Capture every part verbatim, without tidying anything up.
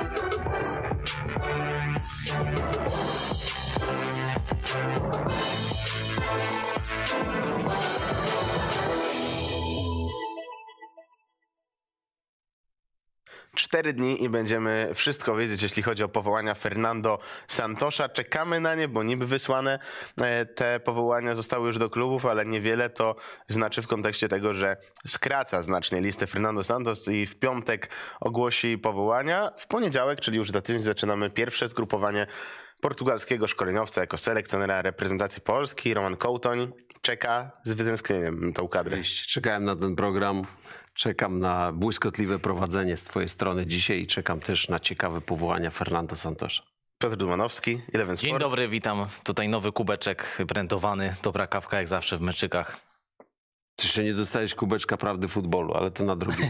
Cztery dni i będziemy wszystko wiedzieć, jeśli chodzi o powołania Fernando Santosza. Czekamy na nie, bo niby wysłane te powołania zostały już do klubów, ale niewiele to znaczy w kontekście tego, że skraca znacznie listę Fernando Santos i w piątek ogłosi powołania. W poniedziałek, czyli już za tydzień, zaczynamy pierwsze zgrupowanie portugalskiego szkoleniowca jako selekcjonera reprezentacji Polski. Roman Kołtoń czeka z wytęsknieniem tą kadrę. Czekałem na ten program. Czekam na błyskotliwe prowadzenie z twojej strony dzisiaj i czekam też na ciekawe powołania Fernando Santosza. Piotr Dumanowski, Eleven Sports. Dzień dobry, witam. Tutaj nowy kubeczek brandowany. Dobra kawka jak zawsze w meczykach. Jeszcze nie dostałeś kubeczka prawdy futbolu, ale to na drugim.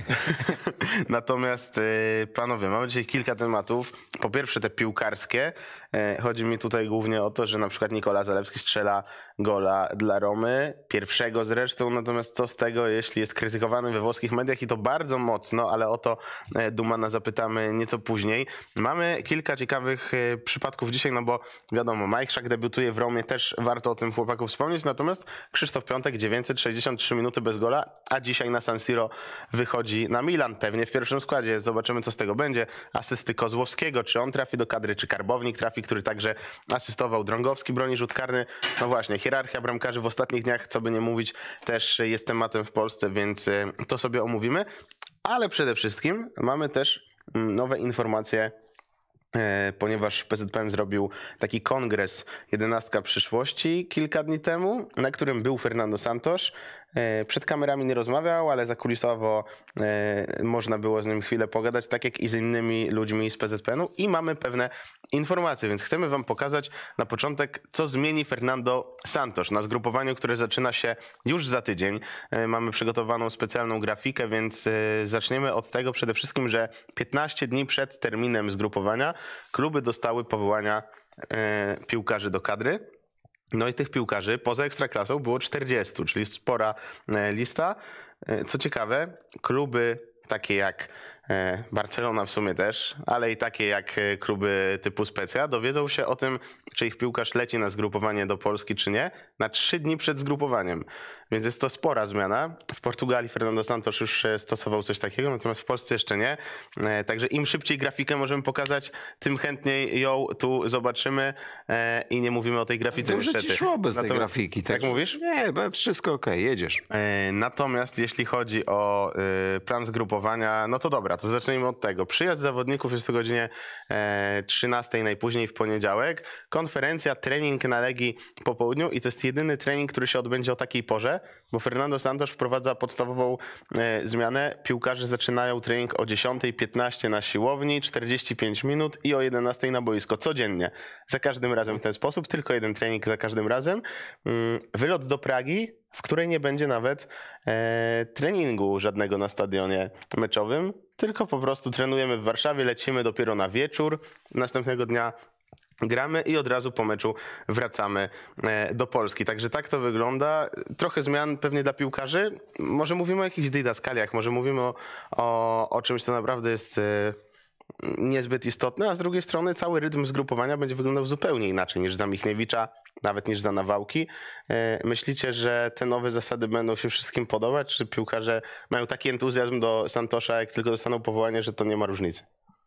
Natomiast panowie, mamy dzisiaj kilka tematów. Po pierwsze te piłkarskie. Chodzi mi tutaj głównie o to, że na przykład Nikola Zalewski strzela gola dla Romy, pierwszego zresztą, natomiast co z tego, jeśli jest krytykowany we włoskich mediach i to bardzo mocno, ale o to Dumana zapytamy nieco później. Mamy kilka ciekawych przypadków dzisiaj, no bo wiadomo, Majchrzak debiutuje w Romie, też warto o tym chłopaku wspomnieć, natomiast Krzysztof Piątek dziewięćset sześćdziesiąt trzy minuty bez gola, a dzisiaj na San Siro wychodzi na Milan, pewnie w pierwszym składzie. Zobaczymy, co z tego będzie. Asysty Kozłowskiego, czy on trafi do kadry, czy Karbownik trafi, który także asystował. Drągowski broni rzut karny. No właśnie, hierarchia bramkarzy w ostatnich dniach, co by nie mówić, też jest tematem w Polsce, więc to sobie omówimy. Ale przede wszystkim mamy też nowe informacje, ponieważ P Z P N zrobił taki kongres jedenastka przyszłości kilka dni temu, na którym był Fernando Santos. Przed kamerami nie rozmawiał, ale zakulisowo można było z nim chwilę pogadać, tak jak i z innymi ludźmi z P Z P N u i mamy pewne informacje, więc chcemy wam pokazać na początek, co zmieni Fernando Santos na zgrupowaniu, które zaczyna się już za tydzień. Mamy przygotowaną specjalną grafikę, więc zaczniemy od tego przede wszystkim, że piętnaście dni przed terminem zgrupowania kluby dostały powołania piłkarzy do kadry. No i tych piłkarzy poza Ekstraklasą było czterdziestu, czyli spora lista. Co ciekawe, kluby takie jak Barcelona w sumie też, ale i takie jak kluby typu Specja dowiedzą się o tym, czy ich piłkarz leci na zgrupowanie do Polski, czy nie, na trzy dni przed zgrupowaniem. Więc jest to spora zmiana. W Portugalii Fernando Santos już stosował coś takiego, natomiast w Polsce jeszcze nie. Także im szybciej grafikę możemy pokazać, tym chętniej ją tu zobaczymy i nie mówimy o tej grafice Dobrze niestety. Ci szło bez tej Natomiast, grafiki. Tak jak mówisz? Nie, wszystko okej, okay, jedziesz. Natomiast jeśli chodzi o plan zgrupowania, no to dobra, to zacznijmy od tego. Przyjazd zawodników jest o godzinie trzynastej najpóźniej w poniedziałek. Konferencja, trening na Legii po południu i to jest jedyny trening, który się odbędzie o takiej porze, bo Fernando Santos wprowadza podstawową e, zmianę. Piłkarze zaczynają trening o dziesiątej piętnaście na siłowni, czterdzieści pięć minut i o jedenastej na boisko codziennie. Za każdym razem w ten sposób, tylko jeden trening za każdym razem. Mm, wylot do Pragi, w której nie będzie nawet e, treningu żadnego na stadionie meczowym, tylko po prostu trenujemy w Warszawie, lecimy dopiero na wieczór następnego dnia. Gramy i od razu po meczu wracamy do Polski. Także tak to wygląda. Trochę zmian pewnie dla piłkarzy. Może mówimy o jakichś didaskaliach, może mówimy o, o, o czymś, co naprawdę jest niezbyt istotne, a z drugiej strony cały rytm zgrupowania będzie wyglądał zupełnie inaczej niż za Michniewicza, nawet niż za Nawałki. Myślicie, że te nowe zasady będą się wszystkim podobać? Czy piłkarze mają taki entuzjazm do Santosza, jak tylko dostaną powołanie, że to nie ma różnicy?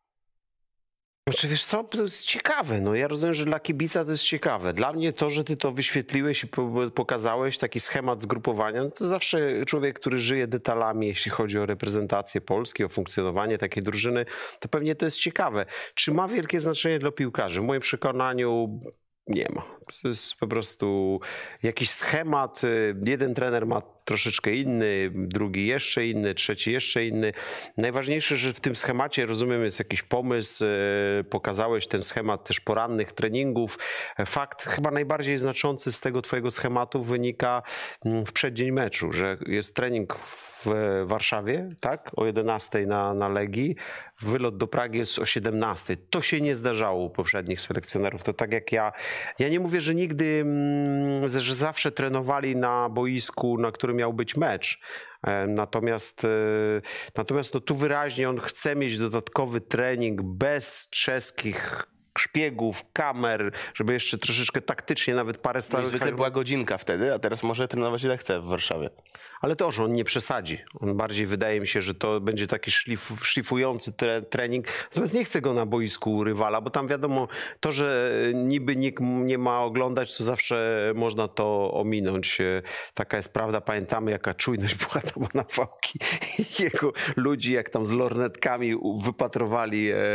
Znaczy, wiesz co, to jest ciekawe. No, ja rozumiem, że dla kibica to jest ciekawe. Dla mnie to, że ty to wyświetliłeś i pokazałeś taki schemat zgrupowania, no to zawsze człowiek, który żyje detalami, jeśli chodzi o reprezentację Polski, o funkcjonowanie takiej drużyny, to pewnie to jest ciekawe. Czy ma wielkie znaczenie dla piłkarzy? W moim przekonaniu nie ma. To jest po prostu jakiś schemat. Jeden trener ma troszeczkę inny, drugi jeszcze inny, trzeci jeszcze inny. Najważniejsze, że w tym schemacie, rozumiem, jest jakiś pomysł. Pokazałeś ten schemat też porannych treningów. Fakt chyba najbardziej znaczący z tego twojego schematu wynika w przeddzień meczu, że jest trening w Warszawie, tak? O jedenastej na, na Legii. Wylot do Pragi jest o siedemnastej. To się nie zdarzało u poprzednich selekcjonerów. To tak jak ja. Ja nie mówię, że nigdy, że zawsze trenowali na boisku, na którym miał być mecz, Natomiast, natomiast no tu wyraźnie on chce mieć dodatkowy trening bez czeskich szpiegów, kamer, żeby jeszcze troszeczkę taktycznie nawet parę No i stałych... zwykle była godzinka wtedy, a teraz może trenować ile chce w Warszawie. Ale to, że on nie przesadzi. On bardziej wydaje mi się, że to będzie taki szlif, szlifujący tre, trening. Natomiast nie chce go na boisku rywala, bo tam wiadomo, to, że niby nikt nie ma oglądać, to zawsze można to ominąć. Taka jest prawda. Pamiętamy, jaka czujność była tam na Fałki i jego ludzi, jak tam z lornetkami wypatrowali e,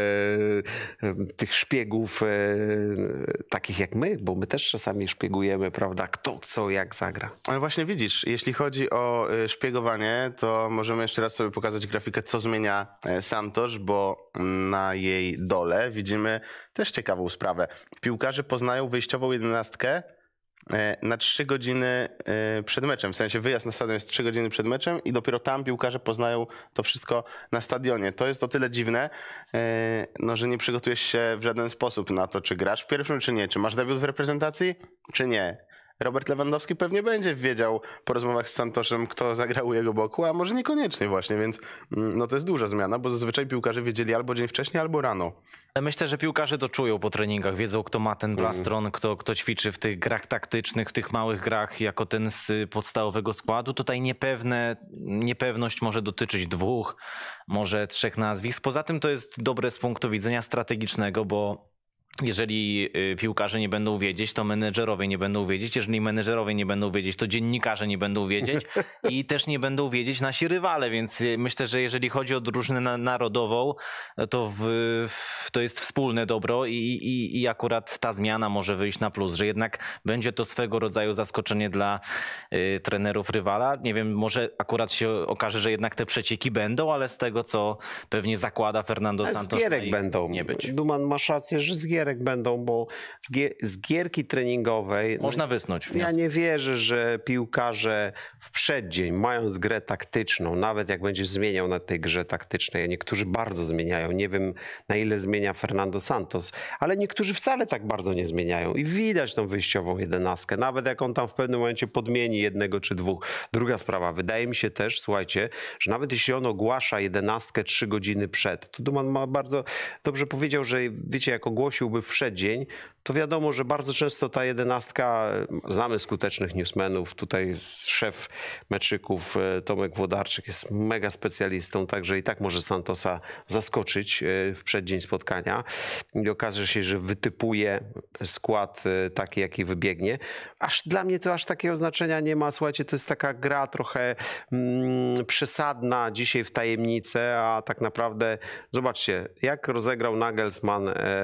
e, tych szpiegów, e, takich jak my, bo my też czasami szpiegujemy, prawda? Kto, co, jak zagra. Ale właśnie widzisz, jeśli chodzi o szpiegowanie, to możemy jeszcze raz sobie pokazać grafikę, co zmienia Santos, bo na jej dole widzimy też ciekawą sprawę. Piłkarze poznają wyjściową jedenastkę na trzy godziny przed meczem. W sensie wyjazd na stadion jest trzy godziny przed meczem i dopiero tam piłkarze poznają to wszystko na stadionie. To jest o tyle dziwne, no, że nie przygotujesz się w żaden sposób na to, czy grasz w pierwszym, czy nie. Czy masz debiut w reprezentacji, czy nie. Robert Lewandowski pewnie będzie wiedział po rozmowach z Santosem, kto zagrał u jego boku, a może niekoniecznie właśnie, więc no to jest duża zmiana, bo zazwyczaj piłkarze wiedzieli albo dzień wcześniej, albo rano. Myślę, że piłkarze to czują po treningach, wiedzą kto ma ten plastron, mm. kto, kto ćwiczy w tych grach taktycznych, w tych małych grach jako ten z podstawowego składu. Tutaj niepewne, niepewność może dotyczyć dwóch, może trzech nazwisk. Poza tym to jest dobre z punktu widzenia strategicznego, bo jeżeli piłkarze nie będą wiedzieć, to menedżerowie nie będą wiedzieć. Jeżeli menedżerowie nie będą wiedzieć, to dziennikarze nie będą wiedzieć i też nie będą wiedzieć nasi rywale. Więc myślę, że jeżeli chodzi o drużynę narodową, to, w, to jest wspólne dobro i, i, i akurat ta zmiana może wyjść na plus, że jednak będzie to swego rodzaju zaskoczenie dla y, trenerów rywala. Nie wiem, może akurat się okaże, że jednak te przecieki będą, ale z tego, co pewnie zakłada Fernando ale Santos, z gierek będą. Nie być. Duman, masz rację, że z gierek będą, bo z, gier, z gierki treningowej można wysnuć wniosek. Ja nie wierzę, że piłkarze w przeddzień, mając grę taktyczną, nawet jak będziesz zmieniał na tej grze taktycznej, niektórzy bardzo zmieniają, nie wiem na ile zmienia Fernando Santos, ale niektórzy wcale tak bardzo nie zmieniają i widać tą wyjściową jedenastkę, nawet jak on tam w pewnym momencie podmieni jednego czy dwóch. Druga sprawa, wydaje mi się też, słuchajcie, że nawet jeśli on ogłasza jedenastkę trzy godziny przed, to Duman ma bardzo dobrze powiedział, że wiecie, jak ogłosiłby w przeddzień, to wiadomo, że bardzo często ta jedenastka, znamy skutecznych newsmenów, tutaj szef meczyków Tomek Włodarczyk jest mega specjalistą, także i tak może Santosa zaskoczyć w przeddzień spotkania i okaże się, że wytypuje skład taki, jaki wybiegnie. Aż dla mnie to aż takiego znaczenia nie ma, słuchajcie, to jest taka gra trochę mm, przesadna dzisiaj w tajemnicę, a tak naprawdę zobaczcie, jak rozegrał Nagelsmann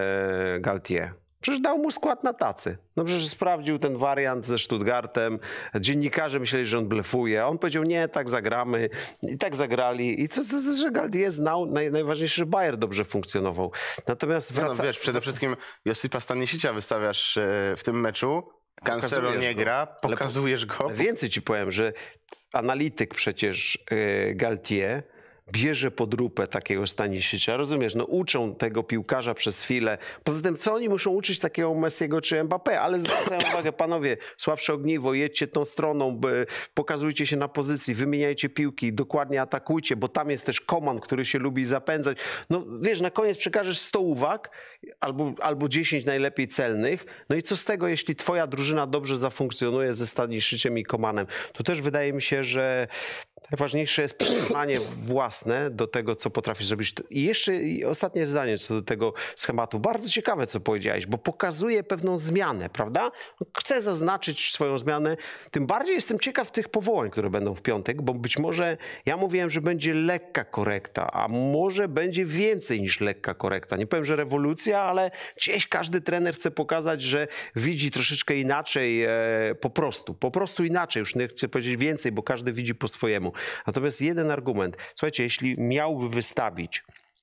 e, Galtier. Przecież dał mu skład na tacy. No przecież sprawdził ten wariant ze Stuttgartem. Dziennikarze myśleli, że on blefuje. A on powiedział, nie, tak zagramy. I tak zagrali. I co, że Galtier znał, naj, najważniejsze, że Bayern dobrze funkcjonował. Natomiast wraca... No, no, wiesz, przede wszystkim Josipa Stanisicia wystawiasz w tym meczu. Cancelo nie gra, pokazujesz go. Więcej ci powiem, że analityk przecież Galtier bierze pod lupę takiego Stanisicia, rozumiesz, no uczą tego piłkarza przez chwilę. Poza tym, co oni muszą uczyć takiego Messiego czy Mbappé? Ale zwracają uwagę, panowie, słabsze ogniwo, jedźcie tą stroną, by, pokazujcie się na pozycji, wymieniajcie piłki, dokładnie atakujcie, bo tam jest też Koman, który się lubi zapędzać. No wiesz, na koniec przekażesz sto uwag, albo, albo dziesięć najlepiej celnych, no i co z tego, jeśli twoja drużyna dobrze zafunkcjonuje ze Stanisiciem i Komanem? To też wydaje mi się, że najważniejsze jest przekonanie własne do tego, co potrafisz zrobić. I jeszcze ostatnie zdanie co do tego schematu. Bardzo ciekawe, co powiedziałeś, bo pokazuje pewną zmianę, prawda? Chcę zaznaczyć swoją zmianę. Tym bardziej jestem ciekaw tych powołań, które będą w piątek, bo być może ja mówiłem, że będzie lekka korekta, a może będzie więcej niż lekka korekta. Nie powiem, że rewolucja, ale gdzieś każdy trener chce pokazać, że widzi troszeczkę inaczej, e, po prostu. Po prostu inaczej. Już nie chcę powiedzieć więcej, bo każdy widzi po swojemu. Natomiast jeden argument. Słuchajcie, jeśli miałby wystawić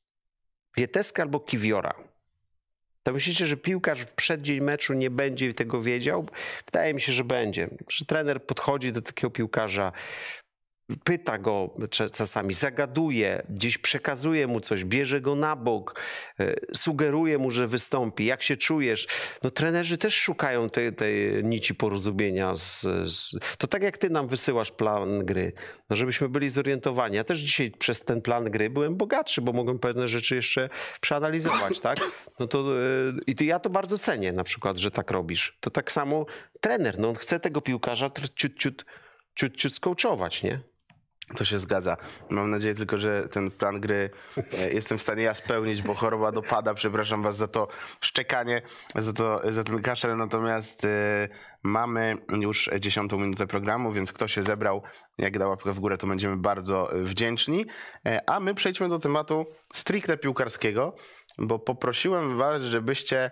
Wieteskę albo Kiwiora, to myślicie, że piłkarz w przeddzień meczu nie będzie tego wiedział? Wydaje mi się, że będzie. Że trener podchodzi do takiego piłkarza, pyta go czasami, zagaduje, gdzieś przekazuje mu coś, bierze go na bok, sugeruje mu, że wystąpi. Jak się czujesz? No trenerzy też szukają tej, tej nici porozumienia. Z, z... To tak jak ty nam wysyłasz plan gry, no żebyśmy byli zorientowani. Ja też dzisiaj przez ten plan gry byłem bogatszy, bo mogłem pewne rzeczy jeszcze przeanalizować, tak? No to i ja to bardzo cenię na przykład, że tak robisz. To tak samo trener, no on chce tego piłkarza ciut, ciut, ciut, ciut skołczować, nie? To się zgadza. Mam nadzieję tylko, że ten plan gry e, jestem w stanie ja spełnić, bo choroba dopada. Przepraszam was za to szczekanie, za, to, za ten kaszel. Natomiast e, mamy już dziesiątą minutę programu, więc kto się zebrał, jak da łapkę w górę, to będziemy bardzo wdzięczni. E, a my przejdźmy do tematu stricte piłkarskiego, bo poprosiłem was, żebyście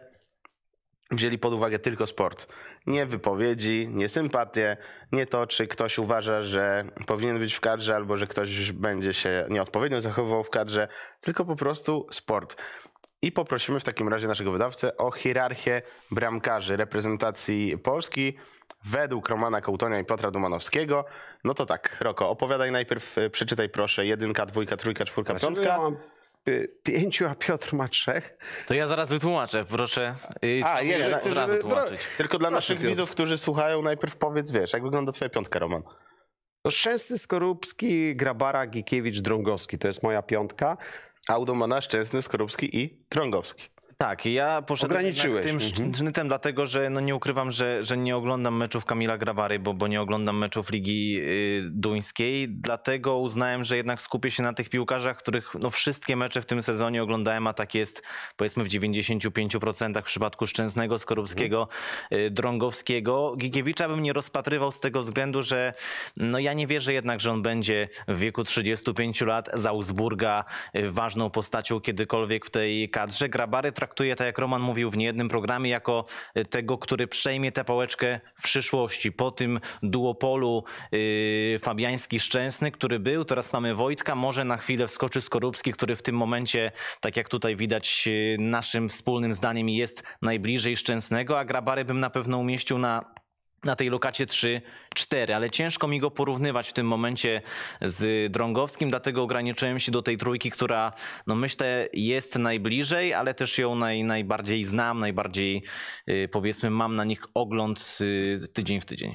wzięli pod uwagę tylko sport. Nie wypowiedzi, nie sympatie, nie to, czy ktoś uważa, że powinien być w kadrze, albo że ktoś będzie się nieodpowiednio zachowywał w kadrze, tylko po prostu sport. I poprosimy w takim razie naszego wydawcę o hierarchię bramkarzy reprezentacji Polski według Romana Kołtonia i Piotra Dumanowskiego. No to tak, Roko, opowiadaj najpierw, przeczytaj proszę jedynka, dwójka, trójka, czwórka, piątka. Ja mam pięciu, a Piotr ma trzech. To ja zaraz wytłumaczę, proszę. A, ja jest, od chcę, razu żeby- tłumaczyć. Tylko dla Proszę, naszych Piotr. widzów, którzy słuchają, najpierw powiedz, wiesz, jak wygląda twoja piątka, Roman? No, Szczęsny, Skorupski, Grabara, Gikiewicz, Drągowski. To jest moja piątka. Audomana, Szczęsny, Skorupski i Trągowski. Tak, ja poszedłem Ograniczyłeś. jednak tym Mhm. sznytem, dlatego że no nie ukrywam, że, że nie oglądam meczów Kamila Grabary, bo, bo nie oglądam meczów Ligi y, Duńskiej, dlatego uznałem, że jednak skupię się na tych piłkarzach, których no wszystkie mecze w tym sezonie oglądałem, a tak jest powiedzmy w dziewięćdziesięciu pięciu procentach w przypadku Szczęsnego, Skorupskiego, y, Drągowskiego. Gikiewicza bym nie rozpatrywał z tego względu, że no ja nie wierzę jednak, że on będzie w wieku trzydziestu pięciu lat z Augsburga y, ważną postacią kiedykolwiek w tej kadrze. Grabary traktuję, tak jak Roman mówił w niejednym programie, jako tego, który przejmie tę pałeczkę w przyszłości. Po tym duopolu yy, Fabiański-Szczęsny, który był, teraz mamy Wojtka, może na chwilę wskoczy Skorupski, który w tym momencie, tak jak tutaj widać, yy, naszym wspólnym zdaniem jest najbliżej Szczęsnego, a Grabary bym na pewno umieścił na na tej lokacie trzy cztery, ale ciężko mi go porównywać w tym momencie z Drągowskim, dlatego ograniczyłem się do tej trójki, która no myślę jest najbliżej, ale też ją naj, najbardziej znam, najbardziej yy, powiedzmy mam na nich ogląd yy, tydzień w tydzień.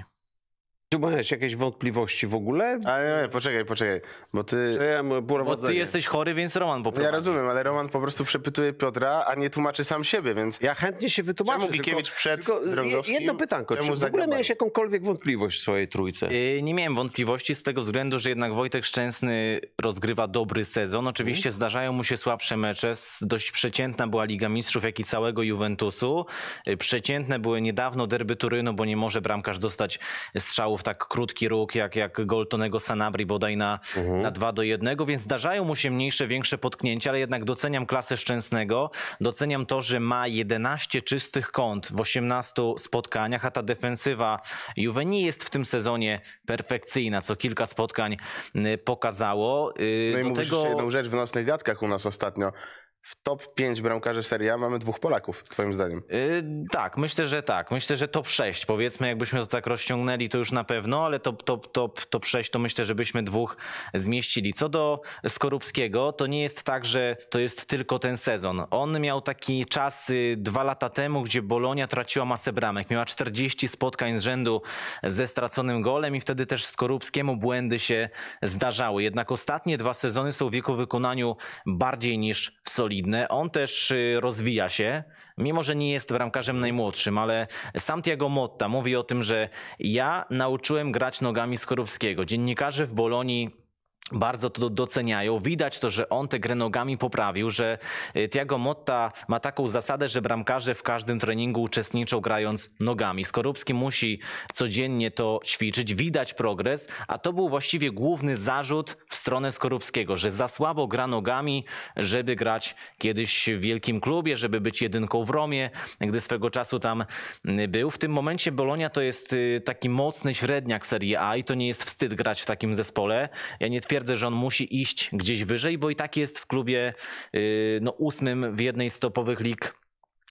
Tu masz jakieś wątpliwości w ogóle? Ale nie, poczekaj, poczekaj, bo ty... Że ja mam Bo prowadzenie. ty jesteś chory, więc Roman poprowadzi. Ja rozumiem, ale Roman po prostu przepytuje Piotra, a nie tłumaczy sam siebie, więc... Ja chętnie się wytłumaczę. Czemu Gikiewicz przed tylko Drągowskim? jedno pytanko. Czemu Czy w za ogóle Grabarą? miałeś jakąkolwiek wątpliwość w swojej trójce? Yy, Nie miałem wątpliwości z tego względu, że jednak Wojtek Szczęsny rozgrywa dobry sezon. Oczywiście zdarzają mu się słabsze mecze. S- Dość przeciętna była Liga Mistrzów, jak i całego Juventusu. Yy, Przeciętne były niedawno derby Turynu, bo nie może bramkarz dostać strzałów tak krótki róg, jak, jak gol Tonego Sanabri bodaj na, na dwa do jednego, więc zdarzają mu się mniejsze, większe potknięcia, ale jednak doceniam klasę Szczęsnego. Doceniam to, że ma jedenaście czystych kąt w osiemnastu spotkaniach, a ta defensywa Juve nie jest w tym sezonie perfekcyjna, co kilka spotkań y, pokazało. Y, No i do mówisz tego- jeszcze jedną rzecz w nocnych gadkach u nas ostatnio. W top pięć bramkarzy Serie A mamy dwóch Polaków, twoim zdaniem. Yy, tak, myślę, że tak. Myślę, że top sześć, powiedzmy, jakbyśmy to tak rozciągnęli, to już na pewno, ale top, top, top, top sześć to myślę, że byśmy dwóch zmieścili. Co do Skorupskiego, to nie jest tak, że to jest tylko ten sezon. On miał taki czas y, dwa lata temu, gdzie Bologna traciła masę bramek. Miała czterdzieści spotkań z rzędu ze straconym golem i wtedy też Skorupskiemu błędy się zdarzały. Jednak ostatnie dwa sezony są w jego wykonaniu bardziej niż solidne. On też y, rozwija się, mimo że nie jest bramkarzem najmłodszym, ale Santiago Motta mówi o tym, że ja nauczyłem grać nogami Skorupskiego. Dziennikarze w Bolonii bardzo to doceniają. Widać to, że on te grę nogami poprawił, że y, Thiago Motta ma taką zasadę, że bramkarze w każdym treningu uczestniczą grając nogami. Skorupski musi codziennie to ćwiczyć, widać progres, a to był właściwie główny zarzut w stronę Skorupskiego, że za słabo gra nogami, żeby grać kiedyś w wielkim klubie, żeby być jedynką w Romie, gdy swego czasu tam y, był. W tym momencie Bologna to jest y, taki mocny średniak Serie A i to nie jest wstyd grać w takim zespole. Ja nie twierdzę, że on musi iść gdzieś wyżej, bo i tak jest w klubie yy, no, ósmym w jednej z topowych lig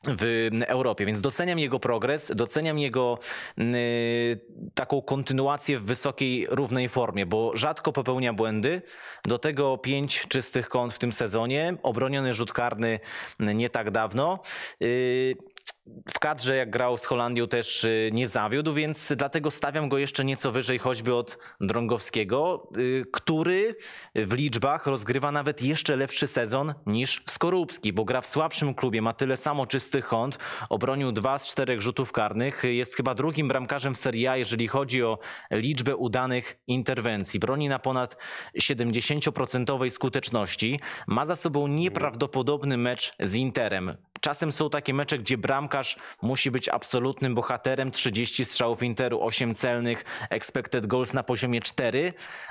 w Europie, więc doceniam jego progres, doceniam jego y, taką kontynuację w wysokiej, równej formie, bo rzadko popełnia błędy, do tego pięć czystych kąt w tym sezonie, obroniony rzut karny nie tak dawno. Y, W kadrze, jak grał z Holandią, też nie zawiódł, więc dlatego stawiam go jeszcze nieco wyżej choćby od Drągowskiego, który w liczbach rozgrywa nawet jeszcze lepszy sezon niż Skorupski, bo gra w słabszym klubie, ma tyle samo czystych kąt, obronił dwa z czterech rzutów karnych, jest chyba drugim bramkarzem w Serie A, jeżeli chodzi o liczbę udanych interwencji. Broni na ponad siedemdziesięcioprocentowej skuteczności, ma za sobą nieprawdopodobny mecz z Interem. Czasem są takie mecze, gdzie bramkarz musi być absolutnym bohaterem. trzydzieści strzałów Interu, osiem celnych, expected goals na poziomie cztery,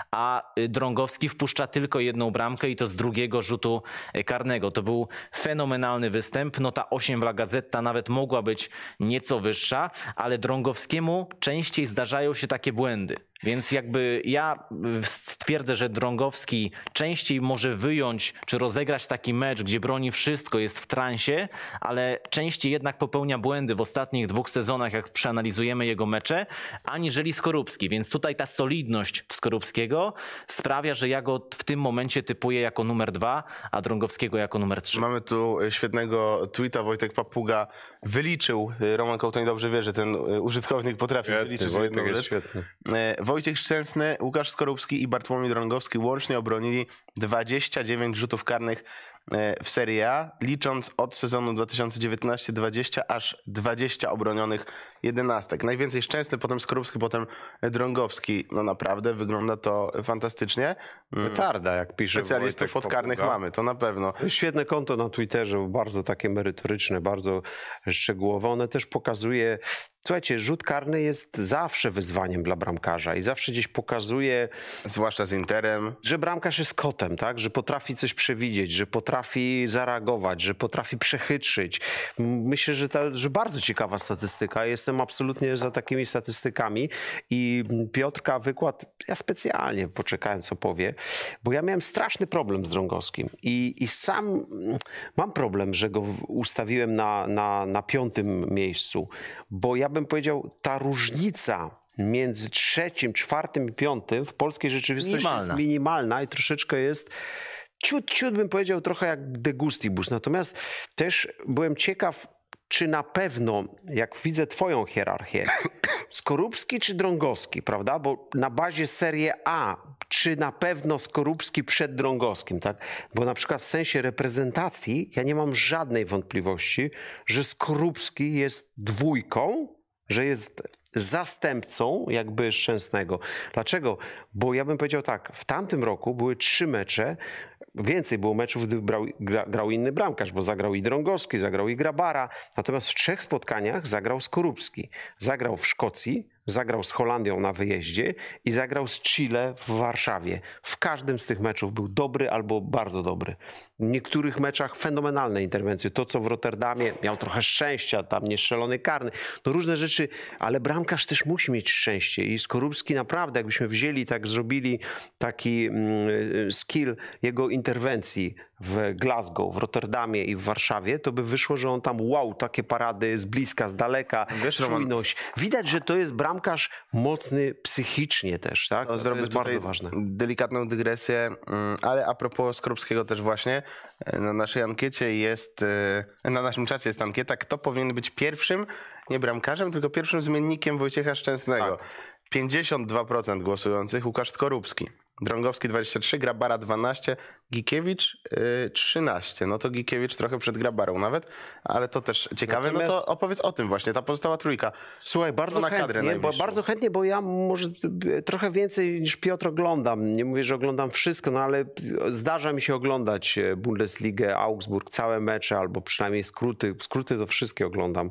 a Drągowski wpuszcza tylko jedną bramkę i to z drugiego rzutu karnego. To był fenomenalny występ. Nota osiem dla Gazzetta nawet mogła być nieco wyższa, ale Drągowskiemu częściej zdarzają się takie błędy. Więc jakby ja stwierdzę, że Drągowski częściej może wyjąć czy rozegrać taki mecz, gdzie broni wszystko, jest w transie, ale częściej jednak popełnia błędy w ostatnich dwóch sezonach, jak przeanalizujemy jego mecze, aniżeli Skorupski. Więc tutaj ta solidność Skorupskiego sprawia, że ja go w tym momencie typuję jako numer dwa, a Drągowskiego jako numer trzy. Mamy tu świetnego tweeta, Wojtek Papuga wyliczył, Roman Kołtoń dobrze wie, że ten użytkownik potrafi Świetny, wyliczyć Wojtek jedną jest rzecz. świetny. Wojciech Szczęsny, Łukasz Skorupski i Bartłomiej Drągowski łącznie obronili dwadzieścia dziewięć rzutów karnych w Serie A, licząc od sezonu dwa tysiące dziewiętnaście dwadzieścia aż dwadzieścia obronionych jedenastek. Najwięcej Szczęsny, potem Skorupski, potem Drągowski. No naprawdę wygląda to fantastycznie. Petarda, jak pisze Specjalistów Wojtek od karnych Papuga. mamy, to na pewno. Świetne konto na Twitterze, bardzo takie merytoryczne, bardzo szczegółowe. One też pokazuje, słuchajcie, rzut karny jest zawsze wyzwaniem dla bramkarza i zawsze gdzieś pokazuje, Zwłaszcza z Interem. że bramkarz jest kotem, tak? Że potrafi coś przewidzieć, że potrafi zareagować, że potrafi przechytrzyć. Myślę, że, ta, że bardzo ciekawa statystyka. Jestem absolutnie za takimi statystykami i Piotrka wykład, ja specjalnie poczekałem, co powie, bo ja miałem straszny problem z Drągowskim i, i sam mam problem, że go ustawiłem na, na, na piątym miejscu, bo ja bym powiedział, ta różnica między trzecim, czwartym i piątym w polskiej rzeczywistości Minimalna. jest minimalna i troszeczkę jest ciut, ciut bym powiedział trochę jak de gustibus. Natomiast też byłem ciekaw, czy na pewno, jak widzę twoją hierarchię, Skorupski czy Drągowski, prawda? Bo na bazie Serie A, czy na pewno Skorupski przed Drągowskim, tak? Bo na przykład w sensie reprezentacji ja nie mam żadnej wątpliwości, że Skorupski jest dwójką, że jest zastępcą jakby Szczęsnego. Dlaczego? Bo ja bym powiedział tak, w tamtym roku były trzy mecze, więcej było meczów, gdy brał, gra, grał inny bramkarz, bo zagrał i Drągowski, zagrał i Grabara, natomiast w trzech spotkaniach zagrał Skorupski. Zagrał w Szkocji, zagrał z Holandią na wyjeździe i zagrał z Chile w Warszawie. W każdym z tych meczów był dobry albo bardzo dobry. W niektórych meczach fenomenalne interwencje. To, co w Rotterdamie, miał trochę szczęścia, tam nie strzelony karny. No różne rzeczy, ale bramkarz też musi mieć szczęście. I Skorupski naprawdę, jakbyśmy wzięli, tak zrobili taki mm, skill jego interwencji w Glasgow, w Rotterdamie i w Warszawie, to by wyszło, że on tam wow, takie parady z bliska, z daleka, Wiesz, Roman, czujność. Widać, że to jest bramkarz mocny psychicznie też, tak? To To, zrobię jest tutaj bardzo ważne. delikatną dygresję, mm, ale a propos Skorupskiego też właśnie, na naszej ankiecie jest, e, na naszym czacie jest ankieta, kto powinien być pierwszym, nie bramkarzem, tylko pierwszym zmiennikiem Wojciecha Szczęsnego. Tak. pięćdziesiąt dwa procent głosujących Łukasz Skorupski. Drągowski dwadzieścia trzy, Grabara dwanaście, Gikiewicz yy, trzynaście. No to Gikiewicz trochę przed Grabarą nawet, ale to też ciekawe. Natomiast- No to opowiedz o tym właśnie, ta pozostała trójka. Słuchaj, bardzo na kadrę chętnie, bo, najbliższą. bardzo chętnie, bo ja może trochę więcej niż Piotr oglądam. Nie mówię, że oglądam wszystko, no ale zdarza mi się oglądać Bundesligę, Augsburg, całe mecze, albo przynajmniej skróty. Skróty to wszystkie oglądam.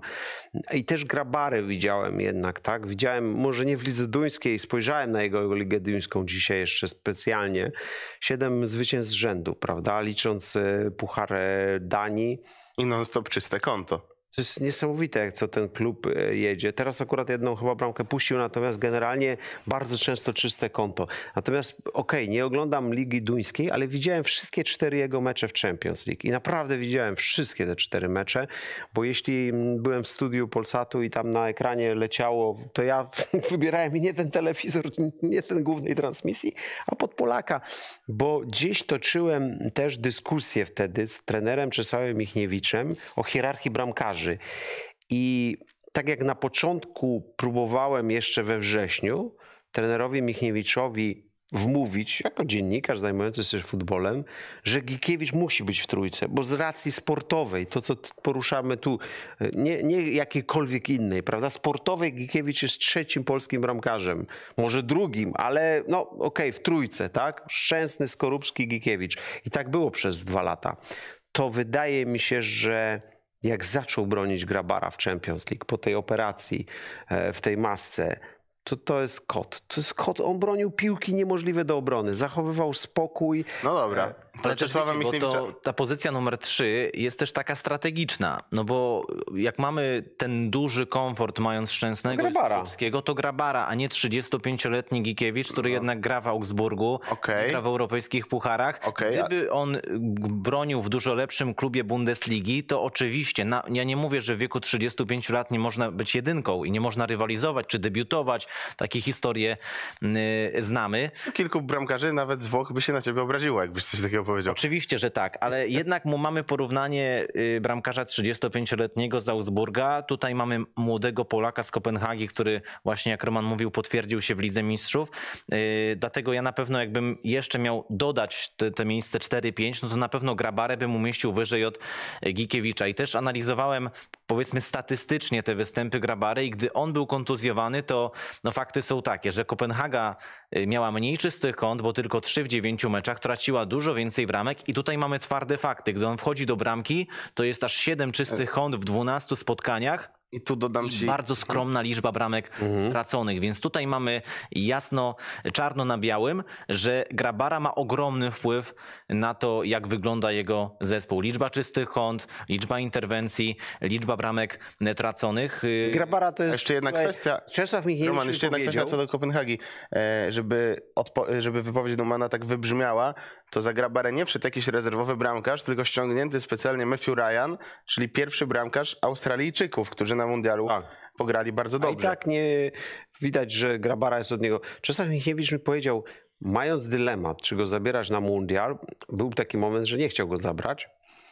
I też Grabarę widziałem jednak, tak? Widziałem, może nie w lidze duńskiej, spojrzałem na jego ligę duńską dzisiaj jeszcze specjalnie. Siedem zwycięstw z rzędu, prawda? Licząc e, Puchar e, Danii. I non-stop czyste konto. To jest niesamowite, jak co ten klub jedzie. Teraz akurat jedną chyba bramkę puścił, natomiast generalnie bardzo często czyste konto. Natomiast okej, okay, nie oglądam Ligi Duńskiej, ale widziałem wszystkie cztery jego mecze w Champions League. I naprawdę widziałem wszystkie te cztery mecze, bo jeśli byłem w studiu Polsatu i tam na ekranie leciało, to ja wybierałem nie ten telewizor, nie ten głównej transmisji, a pod Polaka, bo gdzieś toczyłem też dyskusję wtedy z trenerem Czesławem Michniewiczem o hierarchii bramkarzy. I tak jak na początku próbowałem jeszcze we wrześniu trenerowi Michniewiczowi wmówić, jako dziennikarz zajmujący się futbolem, że Gikiewicz musi być w trójce, bo z racji sportowej, to co poruszamy tu, nie, nie jakiejkolwiek innej, prawda, sportowej Gikiewicz jest trzecim polskim bramkarzem, może drugim, ale no okej, okay, w trójce, tak, Szczęsny, Skorupski, Gikiewicz i tak było przez dwa lata. To wydaje mi się, że jak zaczął bronić Grabara w Champions League po tej operacji, w tej masce, to to jest kot. To jest kot. On bronił piłki niemożliwe do obrony. Zachowywał spokój. No dobra. Ale też wiecie, bo to, ta pozycja numer trzy jest też taka strategiczna. No bo jak mamy ten duży komfort mając Szczęsnego i Skorupskiego, to Grabara, a nie trzydziestopięcioletni Gikiewicz, który no. jednak gra w Augsburgu, okay. gra w europejskich pucharach. Okay. Gdyby on bronił w dużo lepszym klubie Bundesligi, to oczywiście, na, ja nie mówię, że w wieku trzydziestu pięciu lat nie można być jedynką i nie można rywalizować czy debiutować. Takie historie y, znamy. Kilku bramkarzy nawet z Włoch by się na ciebie obraziło, jakbyś coś takiego powiedział. Oczywiście, że tak, ale jednak mu mamy porównanie y, bramkarza trzydziestopięcioletniego z Augsburga. Tutaj mamy młodego Polaka z Kopenhagi, który właśnie, jak Roman mówił, potwierdził się w Lidze Mistrzów. Y, dlatego ja na pewno, jakbym jeszcze miał dodać te, te miejsce cztery pięć, no to na pewno Grabarę bym umieścił wyżej od Gikiewicza. I też analizowałem, powiedzmy, statystycznie te występy Grabary i gdy on był kontuzjowany, to no fakty są takie, że Kopenhaga miała mniej czystych kąt, bo tylko trzy w dziewięciu meczach, traciła dużo więcej bramek i tutaj mamy twarde fakty. Gdy on wchodzi do bramki, to jest aż siedem czystych kąt w dwunastu spotkaniach. I tu dodam ci... I bardzo skromna liczba bramek mhm. straconych, więc tutaj mamy jasno, czarno na białym, że Grabara ma ogromny wpływ na to, jak wygląda jego zespół. Liczba czystych kąt, liczba interwencji, liczba bramek traconych. Grabara to jest... Jeszcze jedna kwestia. Czesław Michniewicz Roman, jeszcze jedna kwestia co do Kopenhagi. Żeby, żeby wypowiedź Numana tak wybrzmiała, to za Grabarę nie wszedł jakiś rezerwowy bramkarz, tylko ściągnięty specjalnie Matthew Ryan, czyli pierwszy bramkarz Australijczyków, którzy na mundialu tak. pograli bardzo dobrze. A i tak nie widać, że Grabara jest od niego. Czesław Michniewicz mi powiedział, mając dylemat, czy go zabierać na mundial, był taki moment, że nie chciał go zabrać,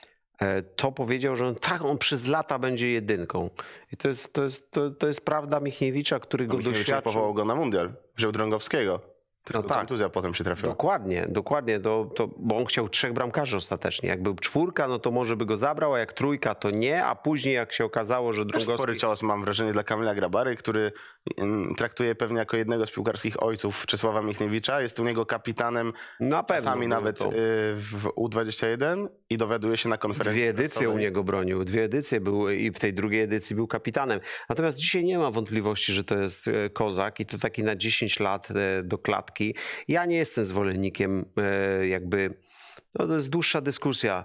to powiedział, że on, tak, on przez lata będzie jedynką. I to jest, to jest, to, to jest prawda Michniewicza, który go Michniewicz doświadczył. powołał go na mundial, wziął Drągowskiego. Tylko no tak. kontuzja potem się trafiła. Dokładnie, dokładnie, to, to, bo on chciał trzech bramkarzy ostatecznie. Jak był czwórka, no to może by go zabrał, a jak trójka, to nie, a później jak się okazało, że Drągowski... Spory cios, mam wrażenie, dla Kamila Grabary, który traktuje pewnie jako jednego z piłkarskich ojców Czesława Michniewicza. Jest u niego kapitanem, na pewno, czasami nawet to. w U dwadzieścia jeden i dowiaduje się na konferencji. Dwie edycje u niego bronił, dwie edycje były i w tej drugiej edycji był kapitanem. Natomiast dzisiaj nie ma wątpliwości, że to jest kozak i to taki na dziesięć lat do klatki. Ja nie jestem zwolennikiem jakby, no to jest dłuższa dyskusja,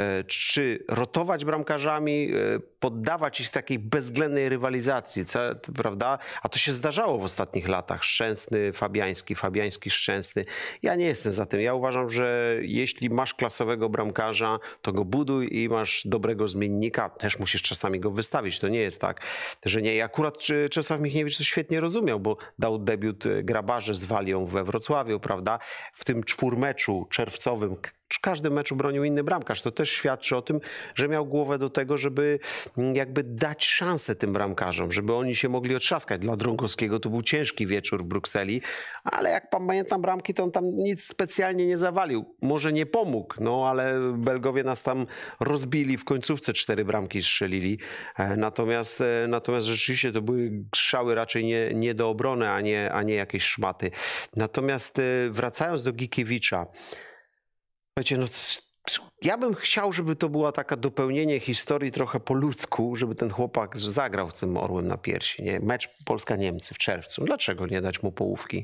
czy rotować bramkarzami, poddawać ich takiej bezwzględnej rywalizacji, prawda? A to się zdarzało w ostatnich latach. Szczęsny, Fabiański, Fabiański, Szczęsny. Ja nie jestem za tym. Ja uważam, że jeśli masz klasowego bramkarza, to go buduj i masz dobrego zmiennika. Też musisz czasami go wystawić. To nie jest tak, że nie. I akurat Czesław Michniewicz to świetnie rozumiał, bo dał debiut Grabarze z Walią we Wrocławiu, prawda? W tym czwórmeczu czerwcowym w każdym meczu bronił inny bramkarz. To też świadczy o tym, że miał głowę do tego, żeby jakby dać szansę tym bramkarzom, żeby oni się mogli otrzaskać. Dla Drągowskiego to był ciężki wieczór w Brukseli, ale jak pamiętam bramki, to on tam nic specjalnie nie zawalił. Może nie pomógł, no ale Belgowie nas tam rozbili, w końcówce cztery bramki strzelili. Natomiast, natomiast rzeczywiście to były strzały raczej nie, nie do obrony, a nie, a nie jakieś szmaty. Natomiast wracając do Gikiewicza, słuchajcie, no ja bym chciał, żeby to była taka dopełnienie historii trochę po ludzku, żeby ten chłopak zagrał z tym orłem na piersi. Nie? Mecz Polska-Niemcy w czerwcu. Dlaczego nie dać mu połówki?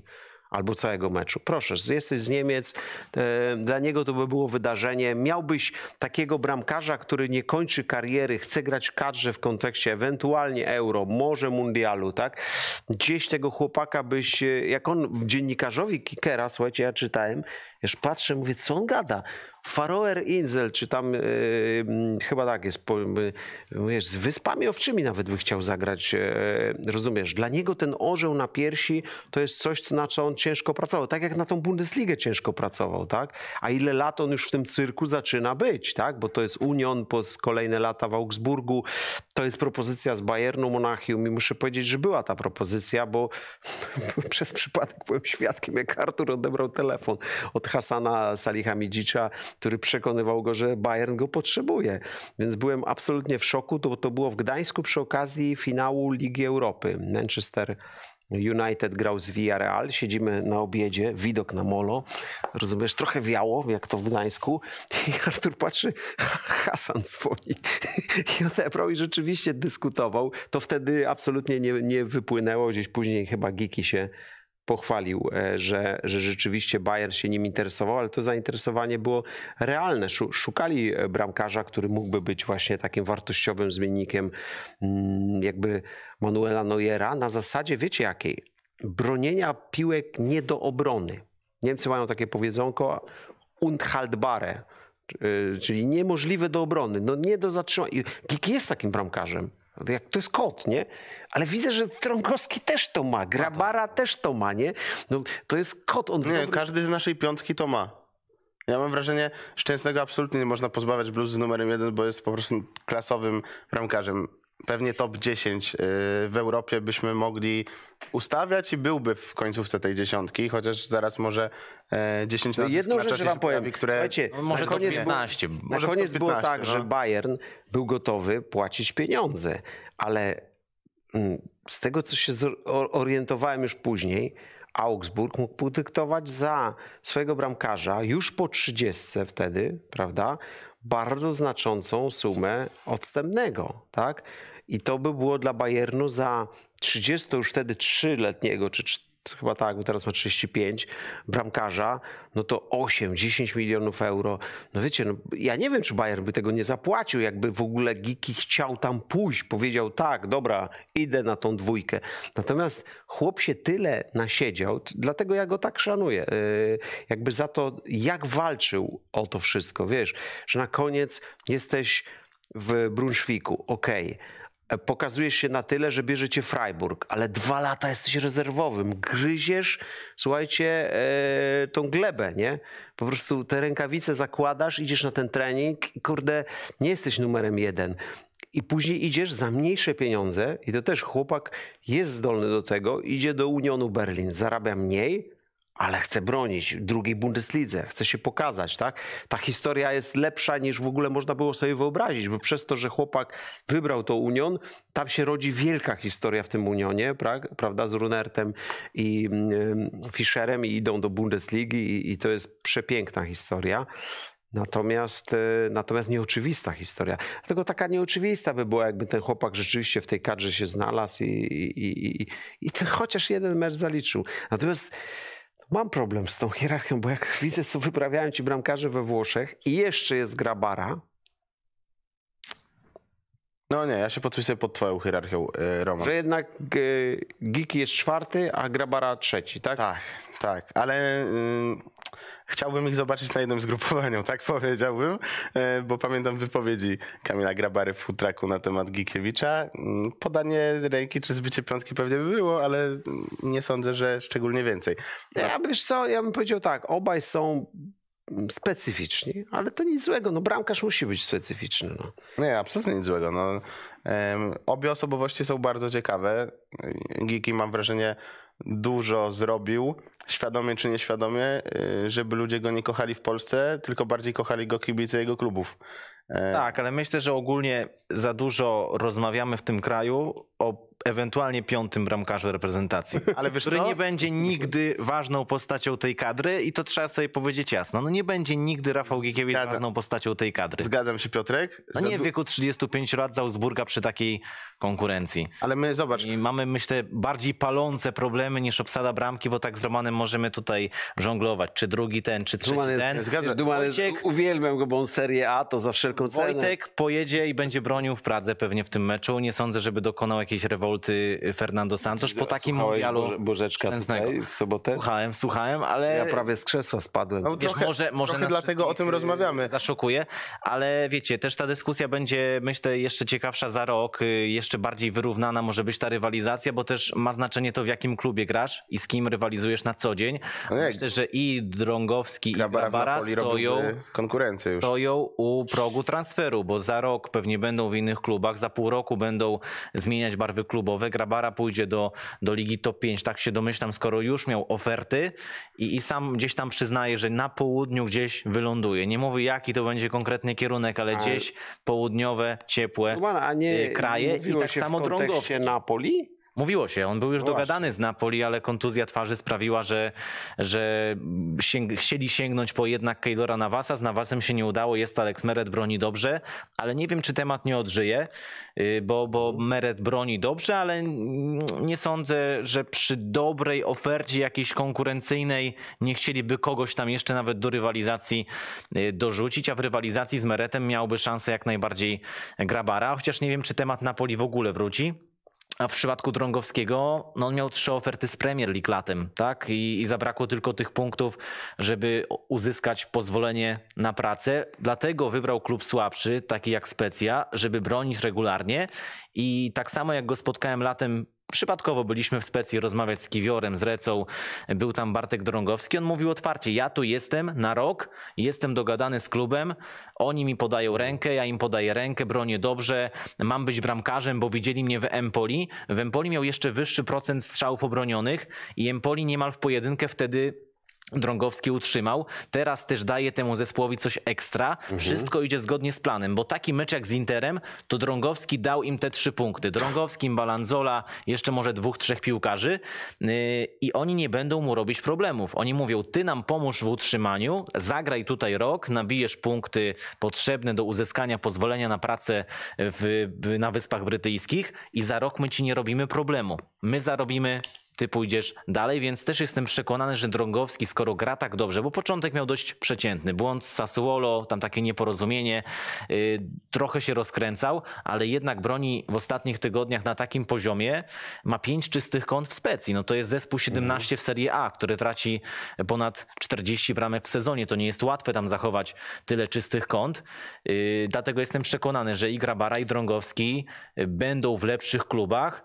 albo całego meczu. Proszę, jesteś z Niemiec, e, dla niego to by było wydarzenie. Miałbyś takiego bramkarza, który nie kończy kariery, chce grać w kadrze w kontekście ewentualnie Euro, może Mundialu, tak? Gdzieś tego chłopaka byś, jak on dziennikarzowi Kickera, słuchajcie, ja czytałem, już patrzę, mówię, co on gada? Faroer Insel, czy tam yy, chyba tak jest, po, yy, z Wyspami Owczymi nawet by chciał zagrać, yy, rozumiesz? Dla niego ten orzeł na piersi to jest coś, na co on ciężko pracował, tak jak na tą Bundesligę ciężko pracował, tak? A ile lat on już w tym cyrku zaczyna być, tak? Bo to jest Union, po kolejne lata w Augsburgu, to jest propozycja z Bayernu Monachium i muszę powiedzieć, że była ta propozycja, bo przez przypadek byłem świadkiem, jak Artur odebrał telefon od Hasana Salihamidzicza, który przekonywał go, że Bayern go potrzebuje. Więc byłem absolutnie w szoku. To, to było w Gdańsku przy okazji finału Ligi Europy. Manchester United grał z Villarreal. Siedzimy na obiedzie, widok na molo. Rozumiesz, trochę wiało, jak to w Gdańsku. I Artur patrzy, Hasan dzwoni. I odebrał i rzeczywiście dyskutował. To wtedy absolutnie nie, nie wypłynęło. Gdzieś później chyba Giki się pochwalił, że, że rzeczywiście Bayern się nim interesował, ale to zainteresowanie było realne. Szukali bramkarza, który mógłby być właśnie takim wartościowym zmiennikiem jakby Manuela Neuera na zasadzie, wiecie jakiej? Bronienia piłek nie do obrony. Niemcy mają takie powiedzonko unhaltbare, czyli niemożliwe do obrony, no nie do zatrzymania. Giki jest takim bramkarzem. Jak to jest kot, nie? Ale widzę, że Trągowski też to ma, Grabara też to ma, nie? No, to jest kot. On Nie, dobry... każdy z naszej piątki to ma. Ja mam wrażenie, Szczęsnego absolutnie nie można pozbawiać blues z numerem jeden, bo jest po prostu klasowym bramkarzem. Pewnie top dziesięć w Europie byśmy mogli ustawiać i byłby w końcówce tej dziesiątki, chociaż zaraz może dziesięć nazwisk Jedną na rzecz czasie wam się powiem, pojawi, które... słuchajcie, No może na koniec, piętnaście. było, Może na koniec to było piętnaście, tak, no. że Bayern był gotowy płacić pieniądze, ale mm, z tego, co się orientowałem już później, Augsburg mógł podyktować za swojego bramkarza już po trzydziestce wtedy, prawda, bardzo znaczącą sumę odstępnego, tak? I to by było dla Bayernu za trzydziesto już wtedy trzyletniego, czy chyba tak, bo teraz ma trzydzieści pięć, bramkarza, no to osiem dziesięć milionów euro. No wiecie, no, ja nie wiem, czy Bayern by tego nie zapłacił, jakby w ogóle Giki chciał tam pójść, powiedział tak, dobra, idę na tą dwójkę. Natomiast chłop się tyle nasiedział, dlatego ja go tak szanuję, yy, jakby za to, jak walczył o to wszystko, wiesz, że na koniec jesteś w Brunswicku, okej, okay. Pokazujesz się na tyle, że bierze cię Freiburg, ale dwa lata jesteś rezerwowym. Gryziesz, słuchajcie, e, tą glebę, nie? Po prostu te rękawice zakładasz, idziesz na ten trening i kurde, nie jesteś numerem jeden. I później idziesz za mniejsze pieniądze i to też chłopak jest zdolny do tego, idzie do Unionu Berlin, zarabia mniej, ale chce bronić w drugiej Bundeslidze, chce się pokazać, tak? Ta historia jest lepsza niż w ogóle można było sobie wyobrazić, bo przez to, że chłopak wybrał to Union, tam się rodzi wielka historia w tym Unionie, prawda, z Runertem i Fischerem i idą do Bundesligi i, i to jest przepiękna historia. Natomiast, natomiast nieoczywista historia. Dlatego taka nieoczywista by była, jakby ten chłopak rzeczywiście w tej kadrze się znalazł i, i, i, i ten chociaż jeden mecz zaliczył. Natomiast mam problem z tą hierarchią, bo jak widzę, co wyprawiają ci bramkarze we Włoszech i jeszcze jest Grabara. No nie, ja się podpisuję pod twoją hierarchią, Roman. Że jednak y, Giki jest czwarty, a Grabara trzeci, tak? Tak, tak, ale y, chciałbym ich zobaczyć na jednym zgrupowaniu, tak powiedziałbym, y, bo pamiętam wypowiedzi Kamila Grabary w futraku na temat Gikiewicza. Y, podanie ręki czy zbicie piątki pewnie by było, ale nie sądzę, że szczególnie więcej. No. Ja, wiesz co, ja bym powiedział tak, obaj są specyficzni, ale to nic złego, no bramkarz musi być specyficzny. No. Nie, absolutnie nic złego. No, um, obie osobowości są bardzo ciekawe. Giki, mam wrażenie, dużo zrobił, świadomie czy nieświadomie, żeby ludzie go nie kochali w Polsce, tylko bardziej kochali go kibice jego klubów. Tak, ale myślę, że ogólnie za dużo rozmawiamy w tym kraju o ewentualnie piątym bramkarzem reprezentacji, Ale wiesz który co? nie będzie nigdy ważną postacią tej kadry i to trzeba sobie powiedzieć jasno. No nie będzie nigdy Rafał Gikiewicz Zgadzam. ważną postacią tej kadry. Zgadzam się, Piotrek. No Za nie w du- wieku trzydziestu pięciu lat Salzburga przy takiej konkurencji. Ale my, zobacz, I mamy, myślę, bardziej palące problemy niż obsada bramki, bo tak z Romanem możemy tutaj żonglować. Czy drugi ten, czy trzeci Duman jest, ten. Zgadza- wiesz, Duman jest, Wojciech- uwielbiam go, bo on Serie A to za wszelką cenę. Wojtek pojedzie i będzie bronił w Pradze pewnie w tym meczu. Nie sądzę, żeby dokonał jakiejś rewolty Fernando Santos po takim Słuchałeś mundialu. Boże, Bożeczka Szczęsnego. tutaj w sobotę? Słuchałem, słuchałem, ale Ja prawie z krzesła spadłem. no, wiesz, trochę, może, może trochę nas dlatego o tym wszystkich, y, rozmawiamy. Zaszokuje, ale wiecie, też ta dyskusja będzie, myślę, jeszcze ciekawsza za rok, y, jeszcze bardziej wyrównana może być ta rywalizacja, bo też ma znaczenie to, w jakim klubie grasz i z kim rywalizujesz na co dzień. No jak? Myślę, że i Drągowski, i Grabara w Grabara Napoli stoją, robiłby konkurencję już. stoją u progu transferu, bo za rok pewnie będą w innych klubach, za pół roku będą zmieniać barwy klubowe. Grabara pójdzie do, do Ligi Top pięć, tak się domyślam, skoro już miał oferty i, i sam gdzieś tam przyznaje, że na południu gdzieś wyląduje. Nie mówi, jaki to będzie konkretny kierunek, ale A- gdzieś południowe, ciepłe Duman, a nie y, kraje i mówiło tak się samo w kontekście Drągowski. Napoli? Mówiło się, on był już No dogadany z Napoli, ale kontuzja twarzy sprawiła, że, że sięg chcieli sięgnąć po jednak Keylora Navasa. Z Navasem się nie udało, jest Alex Meret, broni dobrze, ale nie wiem, czy temat nie odżyje, y, bo, bo Meret broni dobrze, ale nie sądzę, że przy dobrej ofercie jakiejś konkurencyjnej nie chcieliby kogoś tam jeszcze nawet do rywalizacji y, dorzucić, a w rywalizacji z Meretem miałby szansę jak najbardziej Grabara, chociaż nie wiem, czy temat Napoli w ogóle wróci. A w przypadku Drągowskiego, no on miał trzy oferty z Premier League latem, tak? I, I zabrakło tylko tych punktów, żeby uzyskać pozwolenie na pracę. Dlatego wybrał klub słabszy, taki jak Specja, żeby bronić regularnie. I tak samo jak go spotkałem latem, przypadkowo byliśmy w Specji rozmawiać z Kiwiorem, z Recą, był tam Bartek Drągowski, on mówił otwarcie, ja tu jestem na rok, jestem dogadany z klubem, oni mi podają rękę, ja im podaję rękę, bronię dobrze, mam być bramkarzem, bo widzieli mnie w Empoli. W Empoli miał jeszcze wyższy procent strzałów obronionych i Empoli niemal w pojedynkę wtedy Drągowski utrzymał. Teraz też daje temu zespołowi coś ekstra. Mhm. Wszystko idzie zgodnie z planem, bo taki mecz jak z Interem, to Drągowski dał im te trzy punkty. Drągowski, Balanzola, jeszcze może dwóch, trzech piłkarzy yy, i oni nie będą mu robić problemów. Oni mówią, ty nam pomóż w utrzymaniu, zagraj tutaj rok, nabijesz punkty potrzebne do uzyskania pozwolenia na pracę w, w, na Wyspach Brytyjskich i za rok my ci nie robimy problemu. My zarobimy, ty pójdziesz dalej, więc też jestem przekonany, że Drągowski, skoro gra tak dobrze, bo początek miał dość przeciętny, błąd z Sassuolo, tam takie nieporozumienie, yy, trochę się rozkręcał, ale jednak broni w ostatnich tygodniach na takim poziomie, ma pięć czystych kąt w Specji, no to jest zespół siedemnaście w Serie A, który traci ponad czterdzieści bramek w sezonie, to nie jest łatwe tam zachować tyle czystych kąt, yy, dlatego jestem przekonany, że i Grabara, i Drągowski będą w lepszych klubach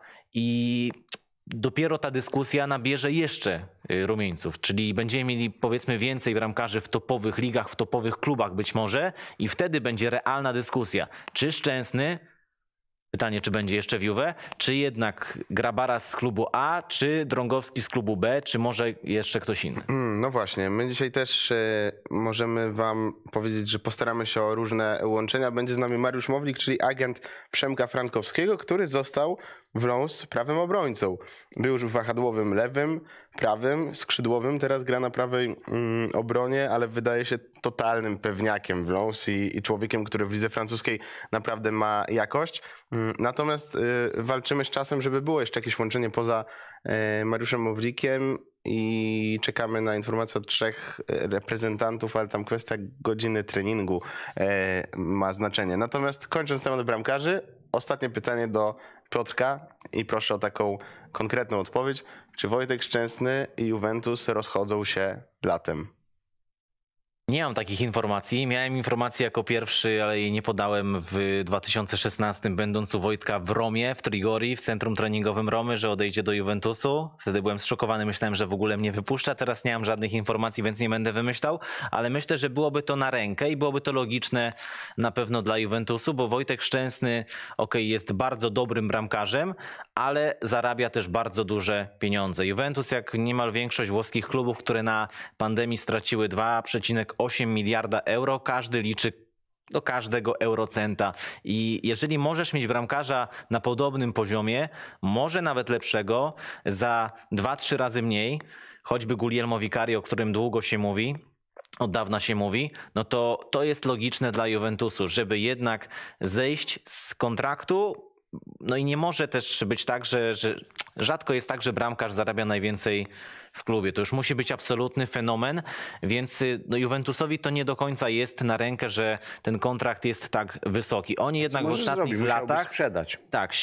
i dopiero ta dyskusja nabierze jeszcze rumieńców, czyli będziemy mieli powiedzmy więcej bramkarzy w topowych ligach, w topowych klubach być może i wtedy będzie realna dyskusja. Czy Szczęsny, pytanie czy będzie jeszcze w Juve, czy jednak Grabara z klubu A, czy Drągowski z klubu B, czy może jeszcze ktoś inny? Mm, No właśnie, my dzisiaj też e, możemy wam powiedzieć, że postaramy się o różne łączenia. Będzie z nami Mariusz Mowlik, czyli agent Przemka Frankowskiego, który został w Lens prawym obrońcą. Był już w wahadłowym lewym, prawym, skrzydłowym, teraz gra na prawej mm, obronie, ale wydaje się totalnym pewniakiem w Lens i, i człowiekiem, który w lidze francuskiej naprawdę ma jakość. Mm, Natomiast y, walczymy z czasem, żeby było jeszcze jakieś łączenie poza y, Mariuszem Mowlikiem i czekamy na informacje od trzech reprezentantów, ale tam kwestia godziny treningu e, ma znaczenie. Natomiast kończąc temat bramkarzy, ostatnie pytanie do Piotrka i proszę o taką konkretną odpowiedź. Czy Wojtek Szczęsny i Juventus rozchodzą się latem? Nie mam takich informacji. Miałem informację jako pierwszy, ale jej nie podałem w dwa tysiące szesnastym, będąc u Wojtka w Romie, w Trigori, w centrum treningowym Romy, że odejdzie do Juventusu. Wtedy byłem zszokowany, myślałem, że w ogóle mnie wypuszcza. Teraz nie mam żadnych informacji, więc nie będę wymyślał, ale myślę, że byłoby to na rękę i byłoby to logiczne na pewno dla Juventusu, bo Wojtek Szczęsny, okej, jest bardzo dobrym bramkarzem, ale zarabia też bardzo duże pieniądze. Juventus, jak niemal większość włoskich klubów, które na pandemii straciły dwa przecinek osiem miliarda euro, każdy liczy do każdego eurocenta. I jeżeli możesz mieć bramkarza na podobnym poziomie, może nawet lepszego, za dwa, trzy razy mniej, choćby Guglielmo Vicario, o którym długo się mówi, od dawna się mówi, no to to jest logiczne dla Juventusu, żeby jednak zejść z kontraktu. No i nie może też być tak, że, że rzadko jest tak, że bramkarz zarabia najwięcej w klubie. To już musi być absolutny fenomen, więc no Juventusowi to nie do końca jest na rękę, że ten kontrakt jest tak wysoki. Oni jednak w ostatnich zrobić? latach sprzedać. tak,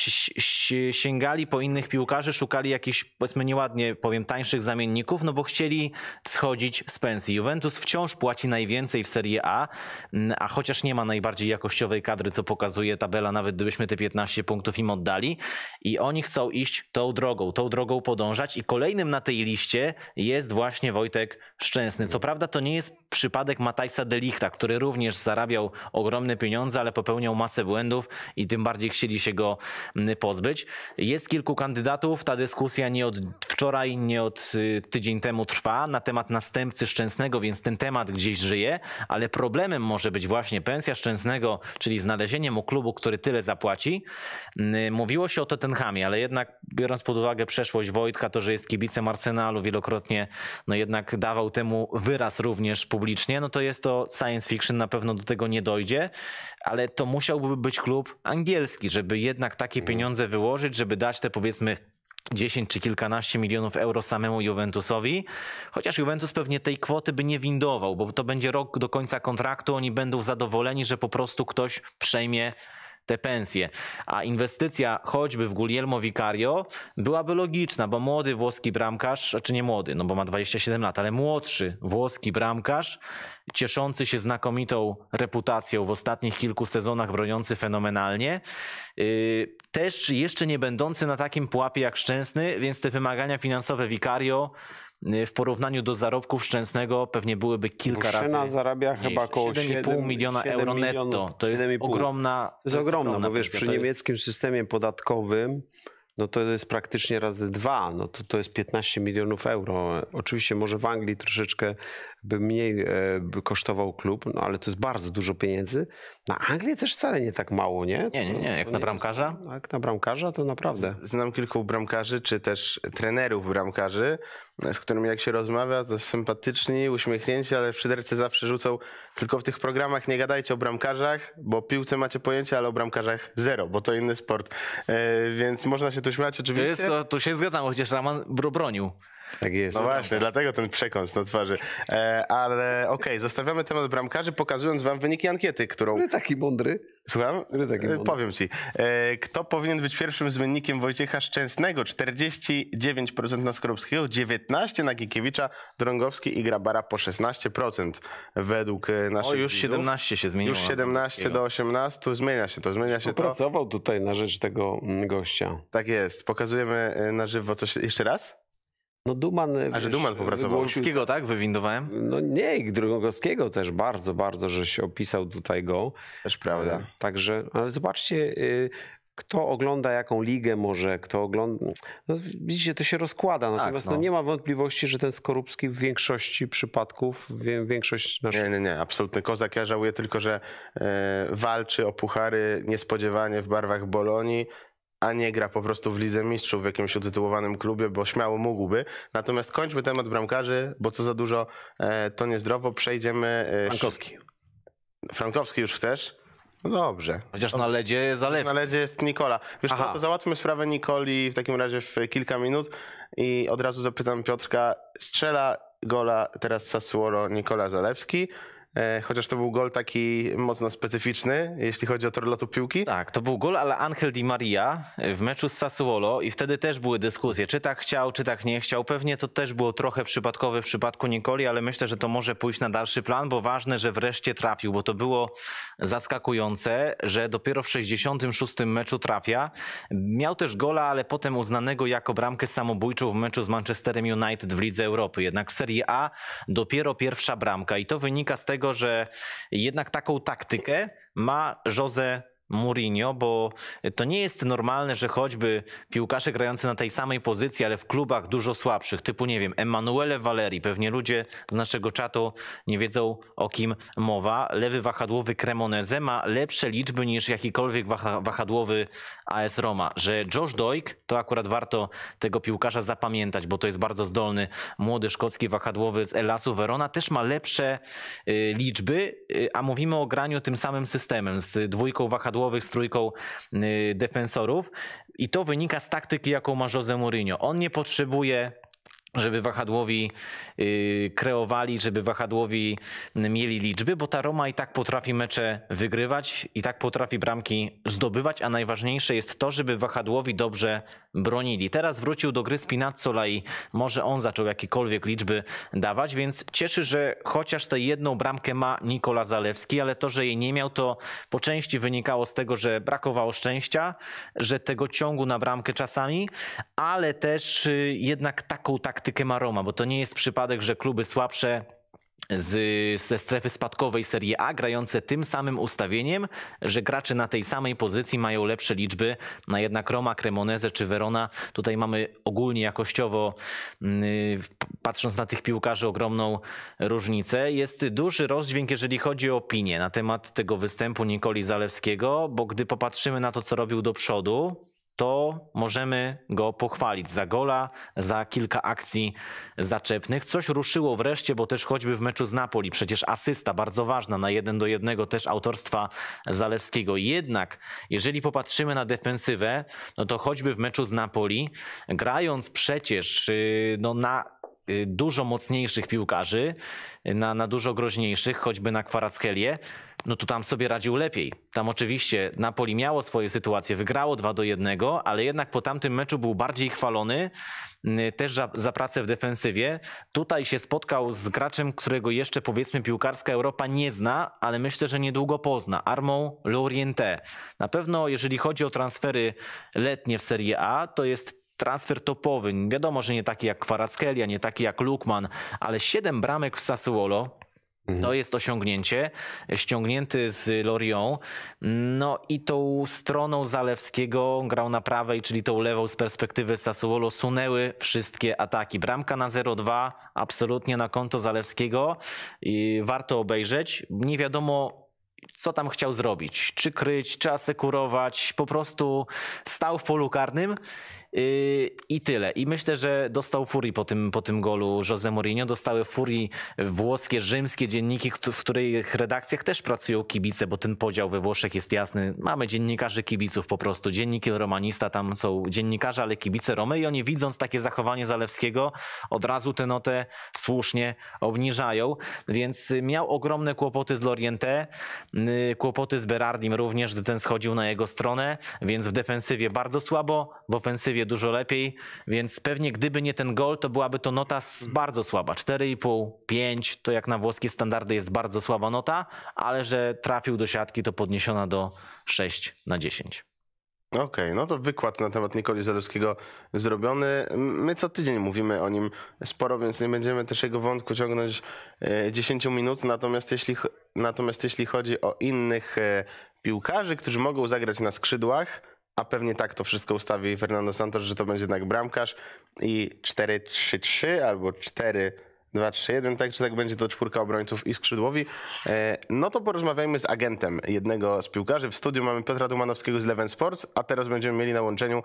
sięgali po innych piłkarzy, szukali jakichś, powiedzmy nieładnie powiem, tańszych zamienników, no bo chcieli schodzić z pensji. Juventus wciąż płaci najwięcej w Serie A, a chociaż nie ma najbardziej jakościowej kadry, co pokazuje tabela, nawet gdybyśmy te piętnaście punktów im oddali, i oni chcą iść tą drogą, tą drogą podążać, i kolejnym na tej liście jest właśnie Wojtek Szczęsny. Co prawda to nie jest przypadek Matthijsa de Lichta, który również zarabiał ogromne pieniądze, ale popełniał masę błędów i tym bardziej chcieli się go pozbyć. Jest kilku kandydatów, ta dyskusja nie od wczoraj, nie od tydzień temu trwa na temat następcy Szczęsnego, więc ten temat gdzieś żyje, ale problemem może być właśnie pensja Szczęsnego, czyli znalezienie mu klubu, który tyle zapłaci. Mówiło się o Tottenhamie, ale jednak biorąc pod uwagę przeszłość Wojtka, to, że jest kibicem Arsenalu, wielokrotnie no jednak dawał temu wyraz również publicznie, no to jest to science fiction, na pewno do tego nie dojdzie, ale to musiałby być klub angielski, żeby jednak takie pieniądze wyłożyć, żeby dać te powiedzmy dziesięć czy kilkanaście milionów euro samemu Juventusowi, chociaż Juventus pewnie tej kwoty by nie windował, bo to będzie rok do końca kontraktu, oni będą zadowoleni, że po prostu ktoś przejmie te pensje, a inwestycja choćby w Guglielmo Vicario byłaby logiczna, bo młody włoski bramkarz, znaczy nie młody, no bo ma dwadzieścia siedem lat, ale młodszy włoski bramkarz, cieszący się znakomitą reputacją w ostatnich kilku sezonach, broniący fenomenalnie, yy, też jeszcze nie będący na takim pułapie jak Szczęsny, więc te wymagania finansowe Vicario w porównaniu do zarobków Szczęsnego pewnie byłyby kilka razy. Szczena zarabia mniejsze. chyba około siedem i pół miliona euro netto. To jest ogromna. To jest ogromna, ogromna bo wiesz, przy to jest... niemieckim systemie podatkowym no to jest praktycznie razy dwa, no to to jest piętnaście milionów euro. Oczywiście może w Anglii troszeczkę by mniej by kosztował klub, no ale to jest bardzo dużo pieniędzy. Na Anglię też wcale nie tak mało, nie? Nie, nie, nie. Jak to na nie bramkarza? Jest, jak na bramkarza to naprawdę. Znam kilku bramkarzy, czy też trenerów bramkarzy, z którymi jak się rozmawia, to sympatyczni, uśmiechnięci, ale w szyderce zawsze rzucą: tylko w tych programach nie gadajcie o bramkarzach, bo o piłce macie pojęcie, ale o bramkarzach zero, bo to inny sport. E, więc można się tu śmiać oczywiście. To jest, to, tu się zgadzam, chociaż Raman bronił. Tak jest. No właśnie, dlatego ten przekąs na twarzy. E, ale okej, okay, zostawiamy temat bramkarzy, pokazując wam wyniki ankiety, którą... Który taki mądry? Słucham? Który taki mądry? Powiem ci. E, kto powinien być pierwszym zmiennikiem Wojciecha Szczęsnego? czterdzieści dziewięć procent na Skorupskiego, dziewiętnaście procent na Gikiewicza, Drągowski i Grabara po szesnaście procent według naszych O, już widzów. siedemnaście się zmieniło. Już siedemnaście do osiemnastu, zmienia się to, zmienia się to. Pracował tutaj na rzecz tego gościa. Tak jest, pokazujemy na żywo coś jeszcze raz? No Duman... A, że Duman popracował. Polskiego, tak? Wywindowałem? No nie, i Drągowskiego też bardzo, bardzo, że się opisał tutaj go. Też prawda. Także, ale zobaczcie, kto ogląda jaką ligę może, kto ogląda... No widzicie, to się rozkłada. Natomiast tak, no. No nie ma wątpliwości, że ten Skorupski w większości przypadków, większość naszych... Nie, nie, nie, absolutny kozak. Ja żałuję tylko, że e, walczy o puchary niespodziewanie w barwach Bolonii, a nie gra po prostu w Lidze Mistrzów w jakimś utytułowanym klubie, bo śmiało mógłby. Natomiast kończmy temat bramkarzy, bo co za dużo, e, to niezdrowo. Przejdziemy... E, Frankowski. Frankowski już chcesz? No dobrze. Chociaż na ledzie jest Zalewski. Na ledzie jest Nikola. Wiesz co, to załatwmy sprawę Nikoli w takim razie w kilka minut i od razu zapytam Piotrka. Strzela gola teraz Sassuolo Nikola Zalewski. Chociaż to był gol taki mocno specyficzny, jeśli chodzi o tor lotu piłki. Tak, to był gol, ale Angel Di Maria w meczu z Sassuolo i wtedy też były dyskusje, czy tak chciał, czy tak nie chciał. Pewnie to też było trochę przypadkowe w przypadku Nikoli, ale myślę, że to może pójść na dalszy plan, bo ważne, że wreszcie trafił, bo to było zaskakujące, że dopiero w sześćdziesiątym szóstym meczu trafia. Miał też gola, ale potem uznanego jako bramkę samobójczą w meczu z Manchesterem United w Lidze Europy. Jednak w Serie A dopiero pierwsza bramka i to wynika z tego, że jednak taką taktykę ma Jose Mourinho, bo to nie jest normalne, że choćby piłkarze grający na tej samej pozycji, ale w klubach dużo słabszych, typu nie wiem, Emanuele Valeri, pewnie ludzie z naszego czatu nie wiedzą, o kim mowa, lewy wahadłowy Cremonese ma lepsze liczby niż jakikolwiek wahadłowy A S Roma, że Josh Doig, to akurat warto tego piłkarza zapamiętać, bo to jest bardzo zdolny, młody szkocki wahadłowy z Elasu Verona, też ma lepsze y, liczby, y, a mówimy o graniu tym samym systemem, z dwójką wahadłową, z trójką defensorów i to wynika z taktyki, jaką ma Jose Mourinho. On nie potrzebuje, żeby wahadłowi kreowali, żeby wahadłowi mieli liczby, bo ta Roma i tak potrafi mecze wygrywać, i tak potrafi bramki zdobywać, a najważniejsze jest to, żeby wahadłowi dobrze bronili. Teraz wrócił do gry Spinazzola i może on zaczął jakiekolwiek liczby dawać, więc cieszy, że chociaż tę jedną bramkę ma Nikola Zalewski, ale to, że jej nie miał, to po części wynikało z tego, że brakowało szczęścia, że tego ciągu na bramkę czasami, ale też jednak taką taktykę ma Roma, bo to nie jest przypadek, że kluby słabsze z, ze strefy spadkowej Serie A grające tym samym ustawieniem, że gracze na tej samej pozycji mają lepsze liczby, na jednak Roma, Cremonese czy Verona. Tutaj mamy ogólnie jakościowo, patrząc na tych piłkarzy, ogromną różnicę. Jest duży rozdźwięk, jeżeli chodzi o opinię na temat tego występu Nikoli Zalewskiego, bo gdy popatrzymy na to, co robił do przodu, to możemy go pochwalić za gola, za kilka akcji zaczepnych. Coś ruszyło wreszcie, bo też choćby w meczu z Napoli, przecież asysta bardzo ważna na jeden do jednego też autorstwa Zalewskiego. Jednak jeżeli popatrzymy na defensywę, no to choćby w meczu z Napoli, grając przecież no, na dużo mocniejszych piłkarzy, na, na dużo groźniejszych, choćby na Kvaratskhelie, no to tam sobie radził lepiej. Tam oczywiście Napoli miało swoje sytuacje, wygrało dwa do jednego, ale jednak po tamtym meczu był bardziej chwalony, też za, za pracę w defensywie. Tutaj się spotkał z graczem, którego jeszcze powiedzmy piłkarska Europa nie zna, ale myślę, że niedługo pozna, Armand Laurienté. Na pewno jeżeli chodzi o transfery letnie w Serie A, to jest transfer topowy. Wiadomo, że nie taki jak Kvaratskhelia, nie taki jak Lukman, ale siedem bramek w Sassuolo. To jest osiągnięcie, ściągnięty z Lorient. No i tą stroną Zalewskiego grał na prawej, czyli tą lewą z perspektywy Sassuolo, sunęły wszystkie ataki. Bramka na zero dwa, absolutnie na konto Zalewskiego. I warto obejrzeć. Nie wiadomo, co tam chciał zrobić. Czy kryć, czy asekurować. Po prostu stał w polu karnym. I tyle. I myślę, że dostał furii po tym, po tym golu Jose Mourinho. Dostały furii włoskie, rzymskie dzienniki, w których redakcjach też pracują kibice, bo ten podział we Włoszech jest jasny. Mamy dziennikarzy kibiców po prostu. Dziennik Il Romanista, tam są dziennikarze, ale kibice Romy i oni widząc takie zachowanie Zalewskiego od razu tę notę słusznie obniżają. Więc miał ogromne kłopoty z Laurienté, kłopoty z Berardim również, gdy ten schodził na jego stronę, więc w defensywie bardzo słabo, w ofensywie dużo lepiej, więc pewnie gdyby nie ten gol, to byłaby to nota bardzo słaba. cztery i pół, pięć, to jak na włoskie standardy jest bardzo słaba nota, ale że trafił do siatki, to podniesiona do sześć na dziesięć. Okej, okay, no to wykład na temat Nikoli Zalewskiego zrobiony. My co tydzień mówimy o nim sporo, więc nie będziemy też jego wątku ciągnąć dziesięć minut. Natomiast jeśli, natomiast jeśli chodzi o innych piłkarzy, którzy mogą zagrać na skrzydłach, a pewnie tak to wszystko ustawi Fernando Santos, że to będzie jednak bramkarz i cztery trzy trzy albo cztery dwa trzy jeden, tak czy tak będzie to czwórka obrońców i skrzydłowi. No to porozmawiajmy z agentem jednego z piłkarzy. W studiu mamy Piotra Dumanowskiego z Eleven Sports, a teraz będziemy mieli na łączeniu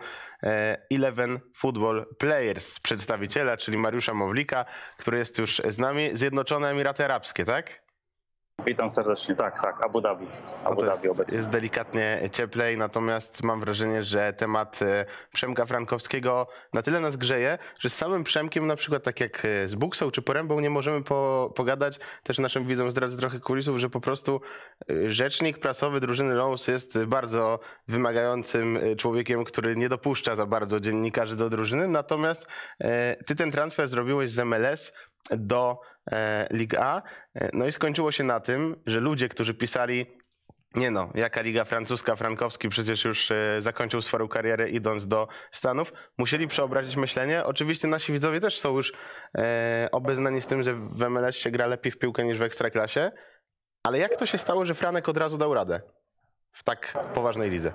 Eleven Football Players, przedstawiciela, czyli Mariusza Mowlika, który jest już z nami. Zjednoczone Emiraty Arabskie, tak? Witam serdecznie, tak, tak, Abu Dhabi, Abu no Dhabi jest, obecnie. Jest delikatnie cieplej, natomiast mam wrażenie, że temat Przemka Frankowskiego na tyle nas grzeje, że z samym Przemkiem na przykład tak jak z Buksą czy Porębą nie możemy po, pogadać. Też naszym widzom zdradzę trochę kulisów, że po prostu rzecznik prasowy drużyny Lons jest bardzo wymagającym człowiekiem, który nie dopuszcza za bardzo dziennikarzy do drużyny, natomiast ty ten transfer zrobiłeś z M L S do e, Liga A. No i skończyło się na tym, że ludzie, którzy pisali, nie no, jaka Liga Francuska, Frankowski przecież już e, zakończył swoją karierę idąc do Stanów, musieli przeobrazić myślenie. Oczywiście nasi widzowie też są już e, obeznani z tym, że w M L S się gra lepiej w piłkę niż w Ekstraklasie, ale jak to się stało, że Franek od razu dał radę? w tak poważnej lidze?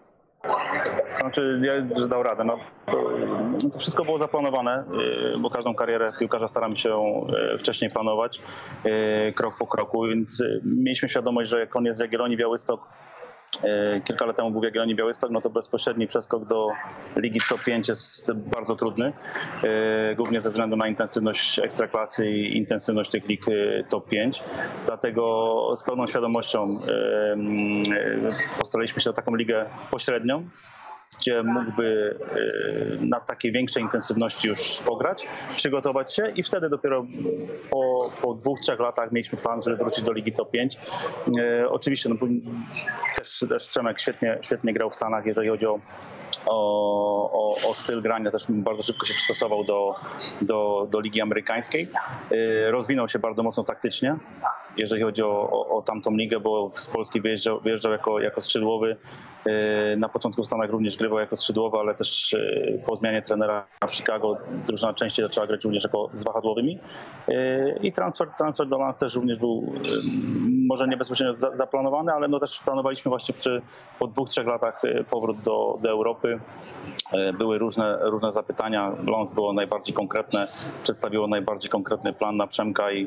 To znaczy, ja, że dał radę. No, to, no to wszystko było zaplanowane, yy, bo każdą karierę piłkarza staramy się yy, wcześniej planować, yy, krok po kroku, więc yy, mieliśmy świadomość, że jak on jest w Jagiellonii Białystok, yy, kilka lat temu był w Jagiellonii Białystok, no to bezpośredni przeskok do Ligi Top pięć jest bardzo trudny, yy, głównie ze względu na intensywność Ekstraklasy i intensywność tych lig yy, Top pięć. Dlatego z pełną świadomością yy, yy, postaraliśmy się o taką ligę pośrednią, gdzie mógłby na takiej większej intensywności już pograć, przygotować się i wtedy dopiero po, po dwóch, trzech latach mieliśmy plan, żeby wrócić do Ligi Top pięć. E, oczywiście no, też, też Przemek świetnie, świetnie grał w Stanach, jeżeli chodzi o O, o, o styl grania, też bardzo szybko się przystosował do, do, do ligi amerykańskiej. Yy, rozwinął się bardzo mocno taktycznie, jeżeli chodzi o, o, o tamtą ligę, bo z Polski wyjeżdżał, wyjeżdżał jako, jako skrzydłowy. Yy, na początku w Stanach również grywał jako skrzydłowy, ale też yy, po zmianie trenera w Chicago drużyna częściej zaczęła grać również jako z wahadłowymi. Yy, I transfer, transfer do Lens też również był yy, może nie bezpośrednio za, zaplanowany, ale no też planowaliśmy właśnie przy, po dwóch, trzech latach yy, powrót do, do Europy. Były różne, różne zapytania. Lens było najbardziej konkretne, przedstawiło najbardziej konkretny plan na Przemka i,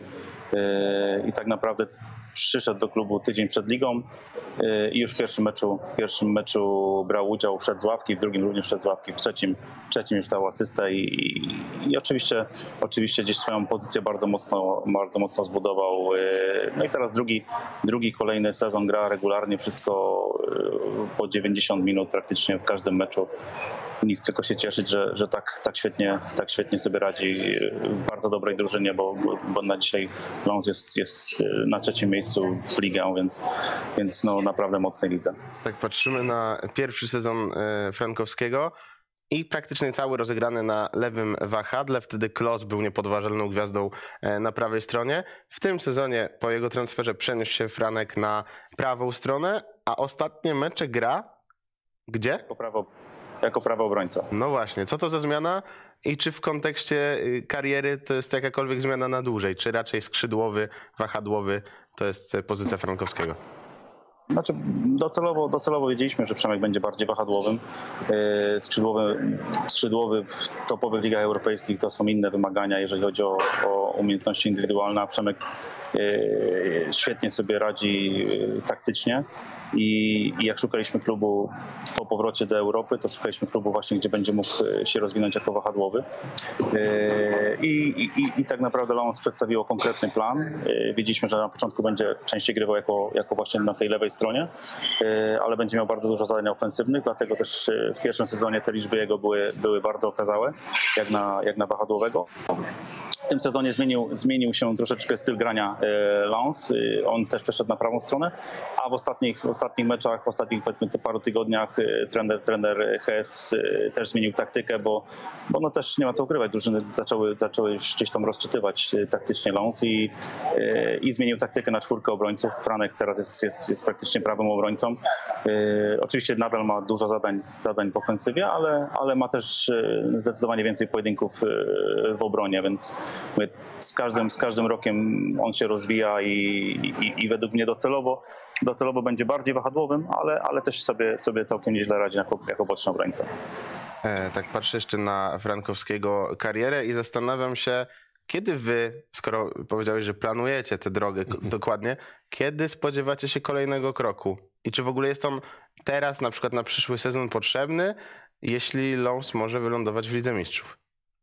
i tak naprawdę przyszedł do klubu tydzień przed ligą i już w pierwszym meczu, w pierwszym meczu brał udział, wszedł z ławki, w drugim również wszedł z ławki, w trzecim, w trzecim już dał asystę i, i, i oczywiście, oczywiście gdzieś swoją pozycję bardzo mocno, bardzo mocno zbudował. No i teraz drugi, drugi kolejny sezon gra regularnie, wszystko po dziewięćdziesiąt minut praktycznie w każdym meczu. Nic, tylko się cieszyć, że, że tak, tak, świetnie, tak świetnie sobie radzi w bardzo dobrej drużynie, bo, bo na dzisiaj Lens jest, jest na trzecim miejscu w ligę, więc, więc no naprawdę mocnej lidze. Tak patrzymy na pierwszy sezon Frankowskiego i praktycznie cały rozegrany na lewym wahadle. Wtedy Klos był niepodważalną gwiazdą na prawej stronie. W tym sezonie po jego transferze przeniósł się Franek na prawą stronę, a ostatnie mecze gra gdzie? Jako prawo Jako prawy obrońca. No właśnie, co to za zmiana i czy w kontekście kariery to jest jakakolwiek zmiana na dłużej, czy raczej skrzydłowy, wahadłowy to jest pozycja Frankowskiego? Znaczy docelowo, docelowo wiedzieliśmy, że Przemek będzie bardziej wahadłowym. Skrzydłowy, skrzydłowy w topowych ligach europejskich to są inne wymagania, jeżeli chodzi o, o umiejętności indywidualne, a Przemek świetnie sobie radzi taktycznie. I, I jak szukaliśmy klubu po powrocie do Europy, to szukaliśmy klubu właśnie, gdzie będzie mógł się rozwinąć jako wahadłowy. I, i, i tak naprawdę Lens przedstawiło konkretny plan. Wiedzieliśmy, że na początku będzie częściej grywał jako, jako właśnie na tej lewej stronie, ale będzie miał bardzo dużo zadań ofensywnych, dlatego też w pierwszym sezonie te liczby jego były, były bardzo okazałe, jak na, jak na wahadłowego. W tym sezonie zmienił, zmienił się troszeczkę styl grania Lens. On też przeszedł na prawą stronę, a w ostatnich, w ostatnich meczach, w ostatnich powiedzmy paru tygodniach trener, trener Hes też zmienił taktykę, bo, bo no też nie ma co ukrywać, drużyny zaczęły, zaczęły już gdzieś tam rozczytywać taktycznie Lens i, i zmienił taktykę na czwórkę obrońców. Franek teraz jest, jest, jest praktycznie prawym obrońcą. Oczywiście nadal ma dużo zadań, zadań w ofensywie, ale, ale ma też zdecydowanie więcej pojedynków w obronie, więc z każdym, z każdym rokiem on się rozwija i, i, i według mnie docelowo, docelowo będzie bardziej wahadłowym, ale, ale też sobie, sobie całkiem nieźle radzi jako, jako boczny obrońca. E, tak patrzę jeszcze na Frankowskiego karierę i zastanawiam się, kiedy wy, skoro powiedziałeś, że planujecie tę drogę dokładnie, kiedy spodziewacie się kolejnego kroku? I czy w ogóle jest on teraz na przykład na przyszły sezon potrzebny, jeśli Lens może wylądować w Lidze Mistrzów?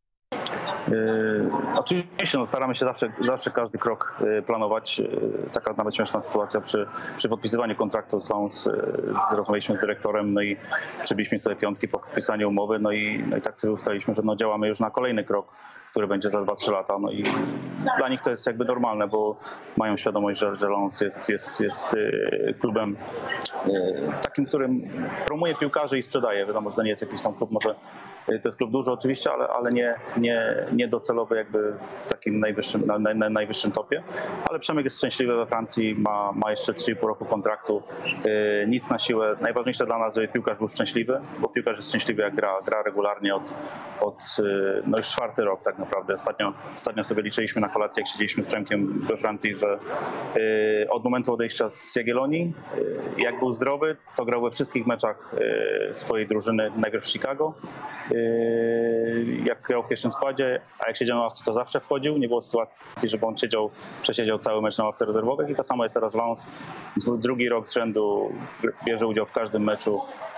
Yy, oczywiście no, staramy się zawsze, zawsze każdy krok yy, planować. Yy, taka nawet śmieszna sytuacja przy, przy podpisywaniu kontraktu z Lens. Yy, rozmawialiśmy z dyrektorem, no i przybiliśmy sobie piątki po podpisaniu umowy, no i, no i tak sobie ustaliliśmy, że no, działamy już na kolejny krok, który będzie za dwa trzy lata. No i dla nich to jest jakby normalne, bo mają świadomość, że, że Lens jest, jest, jest yy, klubem yy, takim, którym promuje piłkarzy i sprzedaje. Wiadomo, że to nie jest jakiś tam klub może To jest klub duży oczywiście, ale, ale nie, nie, nie docelowy jakby w takim najwyższym, na, na, najwyższym topie. Ale Przemek jest szczęśliwy we Francji, ma, ma jeszcze trzy i pół roku kontraktu. Yy, nic na siłę. Najważniejsze dla nas, żeby piłkarz był szczęśliwy, bo piłkarz jest szczęśliwy jak gra, gra regularnie od, od yy, no już czwarty rok tak naprawdę. Ostatnio, ostatnio sobie liczyliśmy na kolację, jak siedzieliśmy z Przemkiem we Francji, że yy, od momentu odejścia z Jagiellonii, yy, jak był zdrowy, to grał we wszystkich meczach yy, swojej drużyny, najpierw w Chicago. Jak grał w pierwszym składzie, a jak siedział na ławce, to zawsze wchodził. Nie było sytuacji, żeby on siedział, przesiedział cały mecz na ławce rezerwowej i to samo jest teraz Lens. Drugi rok z rzędu bierze udział w każdym meczu,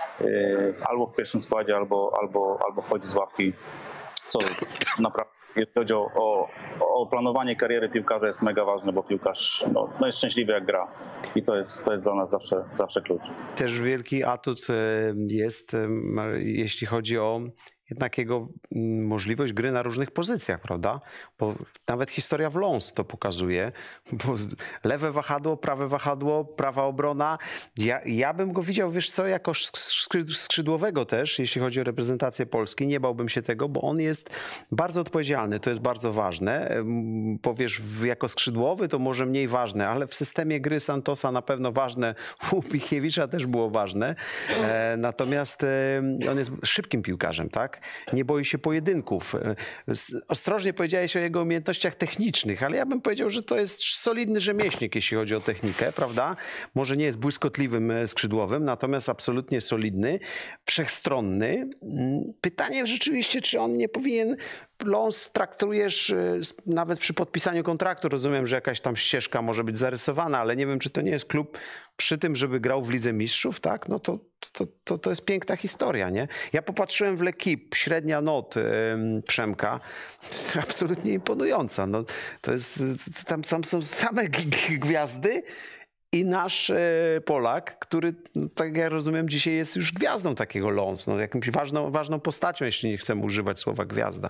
albo w pierwszym składzie, albo, albo, albo wchodzi z ławki, co naprawdę, jeśli chodzi o, o, o planowanie kariery piłkarza, jest mega ważne, bo piłkarz no, no jest szczęśliwy jak gra i to jest, to jest dla nas zawsze, zawsze klucz. Też wielki atut jest, jeśli chodzi o jednak jego możliwość gry na różnych pozycjach, prawda? Bo nawet historia w Lens to pokazuje, bo lewe wahadło, prawe wahadło, prawa obrona. Ja, ja bym go widział, wiesz co, jako skrzydłowego też, jeśli chodzi o reprezentację Polski. Nie bałbym się tego, bo on jest bardzo odpowiedzialny, to jest bardzo ważne. Powiesz, jako skrzydłowy to może mniej ważne, ale w systemie gry Santosa na pewno ważne. U Michniewicza też było ważne. Natomiast on jest szybkim piłkarzem, tak? Nie boi się pojedynków. Ostrożnie powiedziałeś o jego umiejętnościach technicznych, ale ja bym powiedział, że to jest solidny rzemieślnik, jeśli chodzi o technikę, prawda? Może nie jest błyskotliwym skrzydłowym, natomiast absolutnie solidny, wszechstronny. Pytanie rzeczywiście, czy on nie powinien... Lens traktujesz nawet przy podpisaniu kontraktu, rozumiem, że jakaś tam ścieżka może być zarysowana, ale nie wiem, czy to nie jest klub przy tym, żeby grał w Lidze Mistrzów, tak? No to, to, to, to jest piękna historia, nie? Ja popatrzyłem w L'Équipe, średnia not yy, Przemka, absolutnie imponująca. No, to jest, tam, tam są same gwiazdy i nasz e, Polak, który, no, tak jak ja rozumiem, dzisiaj jest już gwiazdą takiego Lens, no, jakąś ważną, ważną postacią, jeśli nie chcemy używać słowa gwiazda.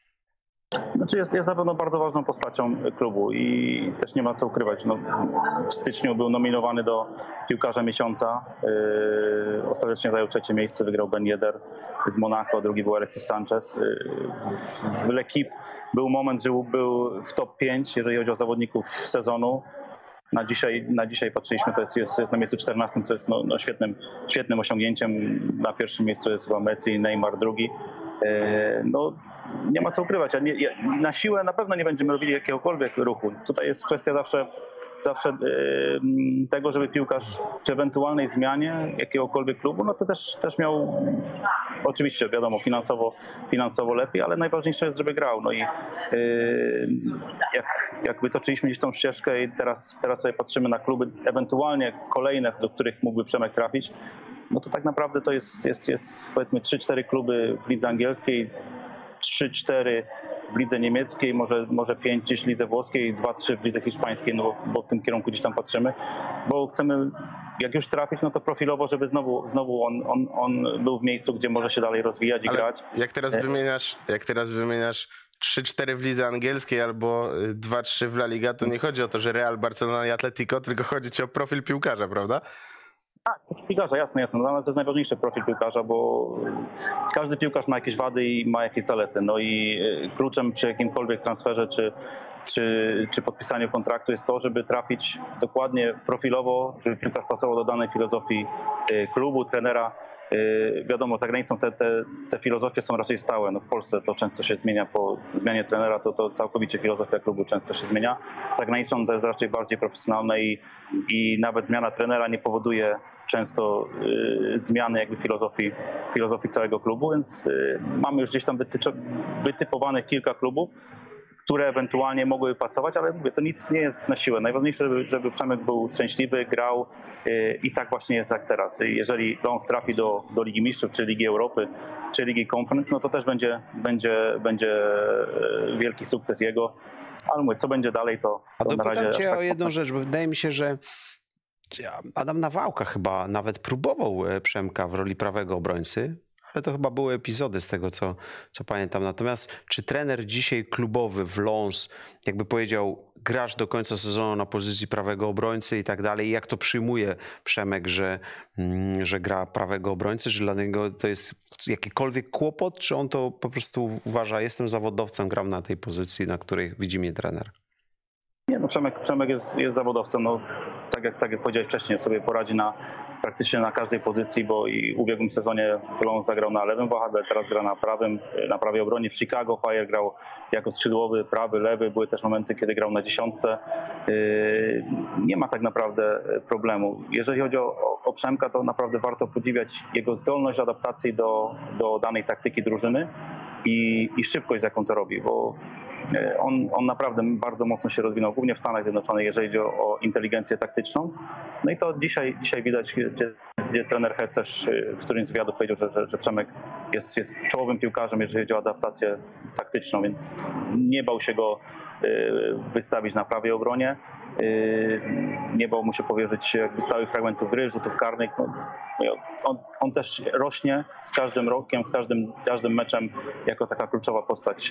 Znaczy jest, jest na pewno bardzo ważną postacią klubu i też nie ma co ukrywać. No, w styczniu był nominowany do piłkarza miesiąca. Yy, ostatecznie zajął trzecie miejsce, wygrał Ben Yedder z Monaco, drugi był Alexis Sanchez. Yy, w L'Équipe był moment, że był w top pięć, jeżeli chodzi o zawodników sezonu. Na dzisiaj, na dzisiaj patrzyliśmy, to jest, jest, jest na miejscu czternastym, co jest no, no świetnym, świetnym osiągnięciem. Na pierwszym miejscu jest chyba Messi, Neymar drugi. No, nie ma co ukrywać. Na siłę na pewno nie będziemy robili jakiegokolwiek ruchu. Tutaj jest kwestia zawsze, zawsze tego, żeby piłkarz przy ewentualnej zmianie jakiegokolwiek klubu, no to też, też miał, oczywiście wiadomo, finansowo, finansowo lepiej, ale najważniejsze jest, żeby grał. No i jak, jak wytoczyliśmy gdzieś tą ścieżkę i teraz, teraz sobie patrzymy na kluby ewentualnie kolejne, do których mógłby Przemek trafić, no to tak naprawdę to jest, jest, jest powiedzmy trzy cztery kluby w lidze angielskiej, trzy cztery w lidze niemieckiej, może, może pięć gdzieś w lidze włoskiej, dwa trzy w lidze hiszpańskiej, no bo, bo w tym kierunku gdzieś tam patrzymy, bo chcemy, jak już trafić, no to profilowo, żeby znowu, znowu on, on, on był w miejscu, gdzie może się dalej rozwijać i Ale grać. Jak teraz wymieniasz, jak teraz wymieniasz trzy cztery w lidze angielskiej albo dwa trzy w La Liga, to nie chodzi o to, że Real, Barcelona i Atletico, tylko chodzi ci o profil piłkarza, prawda? Tak, piłkarza, jasne, jasne. Dla nas to jest najważniejszy profil piłkarza, bo każdy piłkarz ma jakieś wady i ma jakieś zalety. No i kluczem przy jakimkolwiek transferze czy, czy, czy podpisaniu kontraktu jest to, żeby trafić dokładnie profilowo, żeby piłkarz pasował do danej filozofii klubu, trenera. Wiadomo, za granicą te, te, te filozofie są raczej stałe. No w Polsce to często się zmienia po zmianie trenera, to, to całkowicie filozofia klubu często się zmienia. Za granicą to jest raczej bardziej profesjonalne i, i nawet zmiana trenera nie powoduje często y, zmiany jakby filozofii, filozofii całego klubu, więc y, mamy już gdzieś tam wytyczo, wytypowanych kilka klubów, które ewentualnie mogłyby pasować, ale mówię, to nic nie jest na siłę. Najważniejsze, żeby, żeby Przemek był szczęśliwy, grał yy, i tak właśnie jest jak teraz. Jeżeli Lens trafi do, do Ligi Mistrzów, czy Ligi Europy, czy Ligi Conference, no to też będzie, będzie, będzie wielki sukces jego. Ale mówię, co będzie dalej, to, to A na razie... dopytam cię tak o jedną rzecz, bo wydaje mi się, że Adam Nawałka chyba nawet próbował Przemka w roli prawego obrońcy, Ale to chyba były epizody z tego, co, co pamiętam. Natomiast czy trener dzisiaj klubowy w Lens jakby powiedział, grasz do końca sezonu na pozycji prawego obrońcy i tak dalej, jak to przyjmuje Przemek, że, że gra prawego obrońcy, że dla niego to jest jakikolwiek kłopot, czy on to po prostu uważa, jestem zawodowcem, gram na tej pozycji, na której widzi mnie trener? Nie, no Przemek, Przemek jest, jest zawodowcem, no tak jak, tak jak powiedziałeś wcześniej, sobie poradzi na praktycznie na każdej pozycji, bo i w ubiegłym sezonie Lens zagrał na lewym wahadle, teraz gra na prawym, na prawej obronie. W Chicago Fire grał jako skrzydłowy, prawy, lewy. Były też momenty, kiedy grał na dziesiątce. Nie ma tak naprawdę problemu. Jeżeli chodzi o, o Przemka, to naprawdę warto podziwiać jego zdolność adaptacji do, do danej taktyki drużyny i, i szybkość, z jaką to robi, bo On, on naprawdę bardzo mocno się rozwinął, głównie w Stanach Zjednoczonych, jeżeli chodzi o, o inteligencję taktyczną. No i to dzisiaj, dzisiaj widać, gdzie, gdzie trener Hess też w którymś z wywiadów powiedział, że, że, że Przemek jest, jest czołowym piłkarzem, jeżeli chodzi o adaptację taktyczną, więc nie bał się go wystawić na prawej obronie. Nie bał mu się powierzyć jakby stałych fragmentów gry, rzutów karnych. No, on, on też rośnie z każdym rokiem, z każdym, każdym meczem jako taka kluczowa postać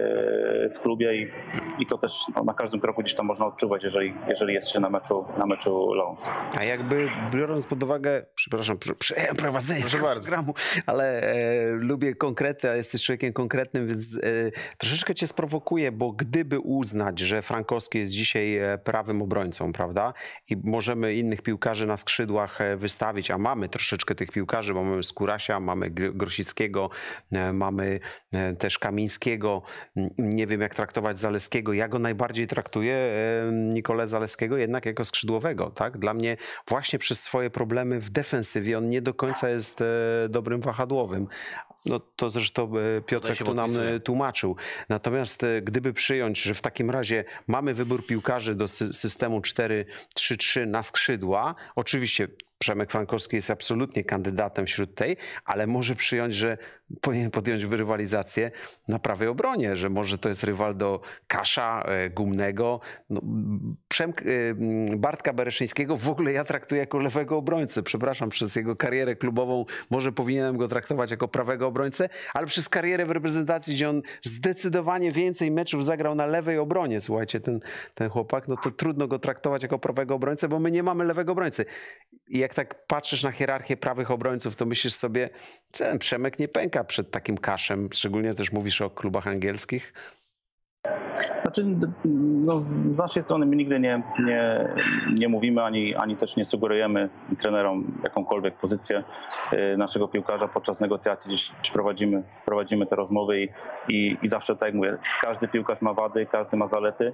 w klubie i, i to też no, na każdym kroku gdzieś tam można odczuwać, jeżeli, jeżeli jest się na meczu, na meczu Lens. A jakby biorąc pod uwagę, przepraszam, przejąłem prowadzenie programu, ale e, lubię konkrety, a jesteś człowiekiem konkretnym, więc e, troszeczkę cię sprowokuję, bo gdyby uznać, że Frankowski jest dzisiaj prawym obrońcą, prawda, i możemy innych piłkarzy na skrzydłach wystawić, a mamy troszeczkę tych piłkarzy, bo mamy Skórasia, mamy Grosickiego, mamy też Kamińskiego, nie wiem jak traktować Zaleskiego, ja go najbardziej traktuję, Nikolę Zaleskiego, jednak jako skrzydłowego, tak, dla mnie właśnie przez swoje problemy w defensywie on nie do końca jest dobrym wahadłowym. No to zresztą Piotrek tu nam tłumaczył. Natomiast gdyby przyjąć, że w takim razie mamy wybór piłkarzy do systemu cztery trzy trzy na skrzydła, oczywiście Przemek Frankowski jest absolutnie kandydatem wśród tej, ale może przyjąć, że powinien podjąć rywalizację na prawej obronie, że może to jest rywal do Kasza, Gumnego. No, Przemk, Bartka Bereszyńskiego w ogóle ja traktuję jako lewego obrońcę. Przepraszam, przez jego karierę klubową może powinienem go traktować jako prawego obrońcę, ale przez karierę w reprezentacji, gdzie on zdecydowanie więcej meczów zagrał na lewej obronie, słuchajcie, ten, ten chłopak, no to trudno go traktować jako prawego obrońcę, bo my nie mamy lewego obrońcy. I jak tak patrzysz na hierarchię prawych obrońców, to myślisz sobie, że ten Przemek nie pęka przed takim Kaszem, szczególnie też mówisz o klubach angielskich. Znaczy, no z naszej strony my nigdy nie, nie, nie mówimy, ani, ani też nie sugerujemy trenerom jakąkolwiek pozycję naszego piłkarza. Podczas negocjacji gdzieś prowadzimy, prowadzimy te rozmowy i, i, i zawsze tak jak mówię, każdy piłkarz ma wady, każdy ma zalety.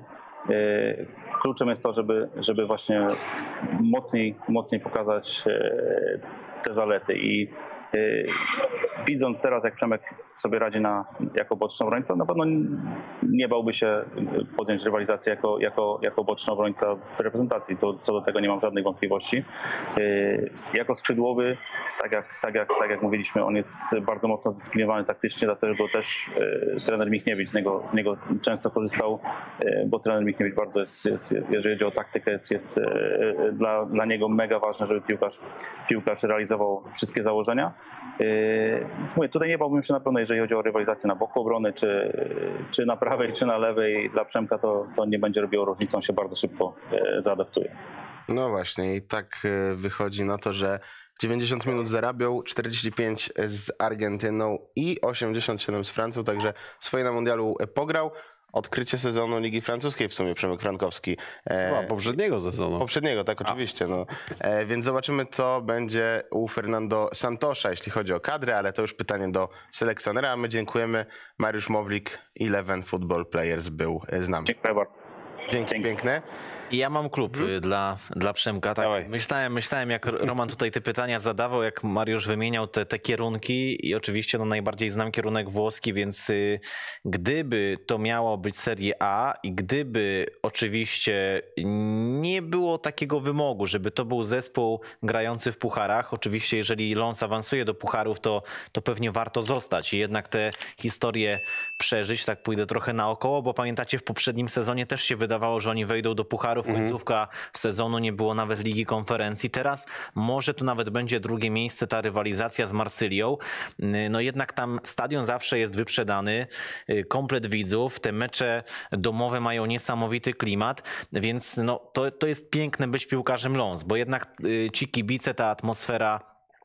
Kluczem jest to, żeby, żeby właśnie mocniej, mocniej pokazać te zalety i widząc teraz, jak Przemek sobie radzi na, jako boczny obrońca, na pewno nie bałby się podjąć rywalizację jako, jako, jako boczny obrońca w reprezentacji. To, co do tego nie mam żadnych wątpliwości. Jako skrzydłowy, tak jak, tak, jak, tak jak mówiliśmy, on jest bardzo mocno zdyscyplinowany taktycznie, dlatego też trener Michniewicz z niego, z niego często korzystał, bo trener Michniewicz bardzo jest, jest jeżeli chodzi o taktykę, jest, jest dla, dla niego mega ważne, żeby piłkarz, piłkarz realizował wszystkie założenia. Mówię, tutaj nie bałbym się na pewno, jeżeli chodzi o rywalizację na boku obrony, czy, czy na prawej, czy na lewej. Dla Przemka to, to nie będzie robiło różnicy, on się bardzo szybko zaadaptuje. No właśnie i tak wychodzi na to, że dziewięćdziesiąt minut zarabiał, czterdzieści pięć z Argentyną i osiemdziesiąt siedem z Francją, także swoje na mundialu pograł. Odkrycie sezonu Ligi Francuskiej w sumie Przemek Frankowski. Chyba poprzedniego sezonu. Poprzedniego, tak, oczywiście. No. E, więc zobaczymy, co będzie u Fernando Santosza, jeśli chodzi o kadrę, ale to już pytanie do selekcjonera. A my dziękujemy. Mariusz Mowlik, Eleven Football Players był z nami. Dziękuję bardzo. Dzięki, Dzięki. piękne. I ja mam klub hmm. dla, dla Przemka. Tak. Myślałem, myślałem, jak Roman tutaj te pytania zadawał, jak Mariusz wymieniał te, te kierunki i oczywiście no, najbardziej znam kierunek włoski, więc y, gdyby to miało być Serie A i gdyby oczywiście nie było takiego wymogu, żeby to był zespół grający w pucharach, oczywiście jeżeli Lens awansuje do pucharów, to, to pewnie warto zostać i jednak te historie przeżyć, tak pójdę trochę naokoło, bo pamiętacie w poprzednim sezonie też się wydawało, że oni wejdą do pucharów pucharów, końcówka sezonu, nie było nawet Ligi Konferencji. Teraz może to nawet będzie drugie miejsce, ta rywalizacja z Marsylią. No jednak tam stadion zawsze jest wyprzedany, komplet widzów, te mecze domowe mają niesamowity klimat, więc no, to, to jest piękne być piłkarzem Lens, bo jednak ci kibice, ta atmosfera,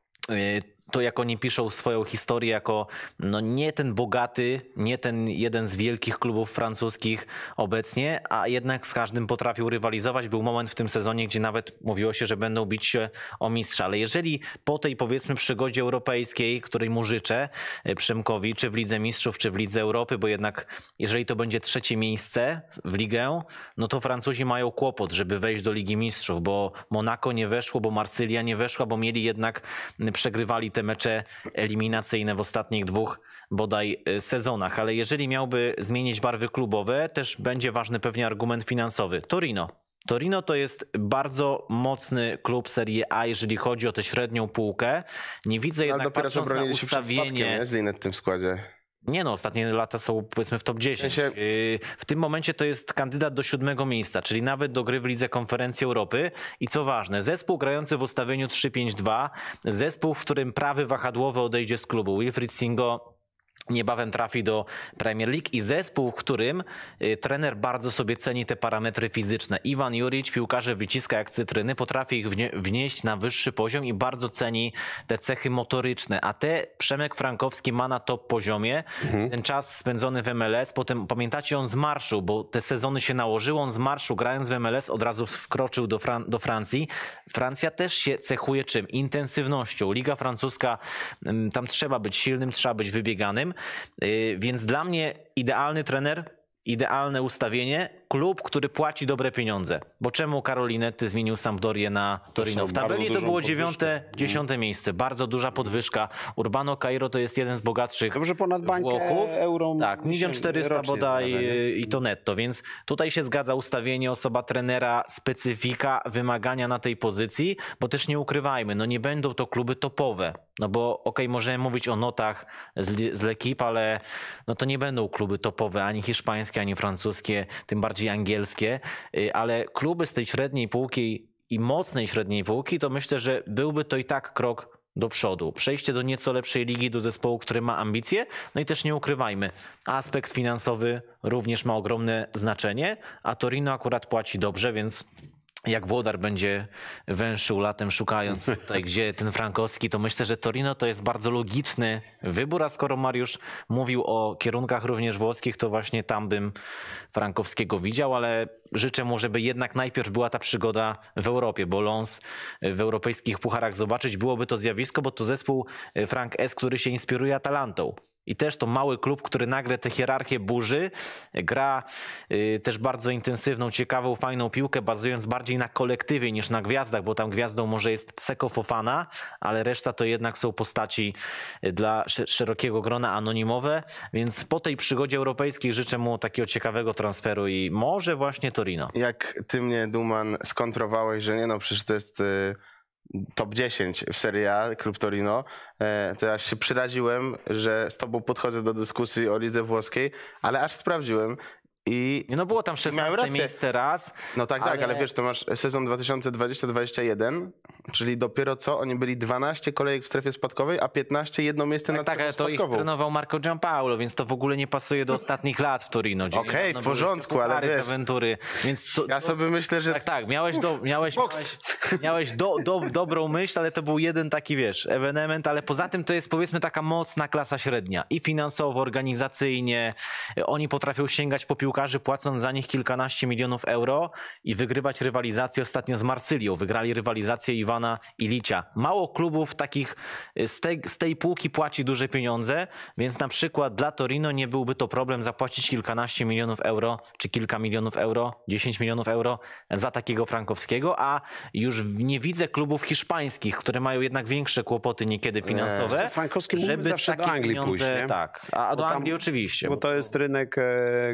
to jak oni piszą swoją historię jako no nie ten bogaty, nie ten jeden z wielkich klubów francuskich obecnie, a jednak z każdym potrafił rywalizować. Był moment w tym sezonie, gdzie nawet mówiło się, że będą bić się o mistrza. Ale jeżeli po tej powiedzmy przygodzie europejskiej, której mu życzę, Przemkowi, czy w Lidze Mistrzów, czy w Lidze Europy, bo jednak jeżeli to będzie trzecie miejsce w ligę, no to Francuzi mają kłopot, żeby wejść do Ligi Mistrzów, bo Monako nie weszło, bo Marsylia nie weszła, bo mieli jednak, przegrywali te mecze eliminacyjne w ostatnich dwóch bodaj sezonach, ale jeżeli miałby zmienić barwy klubowe, też będzie ważny pewnie argument finansowy. Torino. Torino to jest bardzo mocny klub Serie A, jeżeli chodzi o tę średnią półkę. Nie widzę jednak, ale dopiero co patrząc na bronili się przed spadkiem, ustawienie... nie? Z Linet w tym składzie. Nie no, ostatnie lata są powiedzmy w top dziesięć. W sensie- W tym momencie to jest kandydat do siódmego miejsca, czyli nawet do gry w Lidze Konferencji Europy. I co ważne, zespół grający w ustawieniu trzy pięć dwa, zespół, w którym prawy wahadłowy odejdzie z klubu. Wilfried Singo niebawem trafi do Premier League i zespół, w którym y, trener bardzo sobie ceni te parametry fizyczne. Iwan Juric, piłkarze wyciska jak cytryny, potrafi ich wnie, wnieść na wyższy poziom i bardzo ceni te cechy motoryczne. A te Przemek Frankowski ma na top poziomie. Mhm. Ten czas spędzony w M L S, potem pamiętacie, on zmarszył, bo te sezony się nałożyły, on zmarszył, grając w M L S od razu wkroczył do, Fran do Francji. Francja też się cechuje czym? Intensywnością. Liga francuska, tam trzeba być silnym, trzeba być wybieganym. Więc dla mnie idealny trener, idealne ustawienie, klub, który płaci dobre pieniądze. Bo czemu Carolinety zmienił Sampdorię na Torino? W tabeli to było dziewiąte, dziesiąte miejsce. Bardzo duża podwyżka. Urbano Cairo to jest jeden z bogatszych Dobrze ponad bańkę Włochów. euro. Tak, milion czterysta bodaj i to netto. Więc tutaj się zgadza ustawienie, osoba trenera, specyfika, wymagania na tej pozycji, bo też nie ukrywajmy, no nie będą to kluby topowe. No bo okej, okay, możemy mówić o notach z, z L'Equipe, ale no to nie będą kluby topowe, ani hiszpańskie, ani francuskie, tym bardziej angielskie, ale kluby z tej średniej półki i mocnej średniej półki, to myślę, że byłby to i tak krok do przodu. Przejście do nieco lepszej ligi, do zespołu, który ma ambicje, no i też nie ukrywajmy, aspekt finansowy również ma ogromne znaczenie, a Torino akurat płaci dobrze, więc jak Włodar będzie węszył latem szukając tutaj, gdzie ten Frankowski, to myślę, że Torino to jest bardzo logiczny wybór, a skoro Mariusz mówił o kierunkach również włoskich, to właśnie tam bym Frankowskiego widział, ale życzę mu, żeby jednak najpierw była ta przygoda w Europie, bo Lens w europejskich pucharach zobaczyć byłoby to zjawisko, bo to zespół Frank S., który się inspiruje Atalantą. I też to mały klub, który nagle tę hierarchię burzy, gra y, też bardzo intensywną, ciekawą, fajną piłkę, bazując bardziej na kolektywie niż na gwiazdach, bo tam gwiazdą może jest Seko Fofana, ale reszta to jednak są postaci dla szerokiego grona anonimowe, więc po tej przygodzie europejskiej życzę mu takiego ciekawego transferu i może właśnie Torino. Jak ty mnie, Duman, skontrowałeś, że nie no, przecież to jest... Y top dziesięć w Serie A, klub Torino, to ja się przyraziłem, że z tobą podchodzę do dyskusji o lidze włoskiej, ale aż sprawdziłem i... No było tam szesnaste miejsce raz. No tak, ale... tak, ale wiesz, to masz sezon dwa tysiące dwudziesty dwudziesty jeden, czyli dopiero co oni byli dwanaście kolejek w strefie spadkowej, a piętnaście jedno miejsce tak, na tak, strefę ale to spadkową. ich trenował Marco Giampaolo, więc to w ogóle nie pasuje do ostatnich lat w Torino. Okej, okay, w porządku, ale wiesz, awantury, więc co, ja sobie myślę, że... Tak, tak, miałeś, do, miałeś, miałeś, miałeś do, do, dobrą myśl, ale to był jeden taki, wiesz, ewenement, ale poza tym to jest powiedzmy taka mocna klasa średnia i finansowo, organizacyjnie. Oni potrafią sięgać po piłkarzy, płacąc za nich kilkanaście milionów euro i wygrywać rywalizację ostatnio z Marsylią. Wygrali rywalizację Iwana Ilicia. Mało klubów takich z tej, z tej półki płaci duże pieniądze, więc na przykład dla Torino nie byłby to problem zapłacić kilkanaście milionów euro, czy kilka milionów euro, dziesięć milionów euro za takiego Frankowskiego, a już nie widzę klubów hiszpańskich, które mają jednak większe kłopoty niekiedy finansowe, Frankowski żeby zawsze takie do Anglii pieniądze, pójść, nie? tak, a do tam, Anglii oczywiście. Bo to jest rynek, gdzie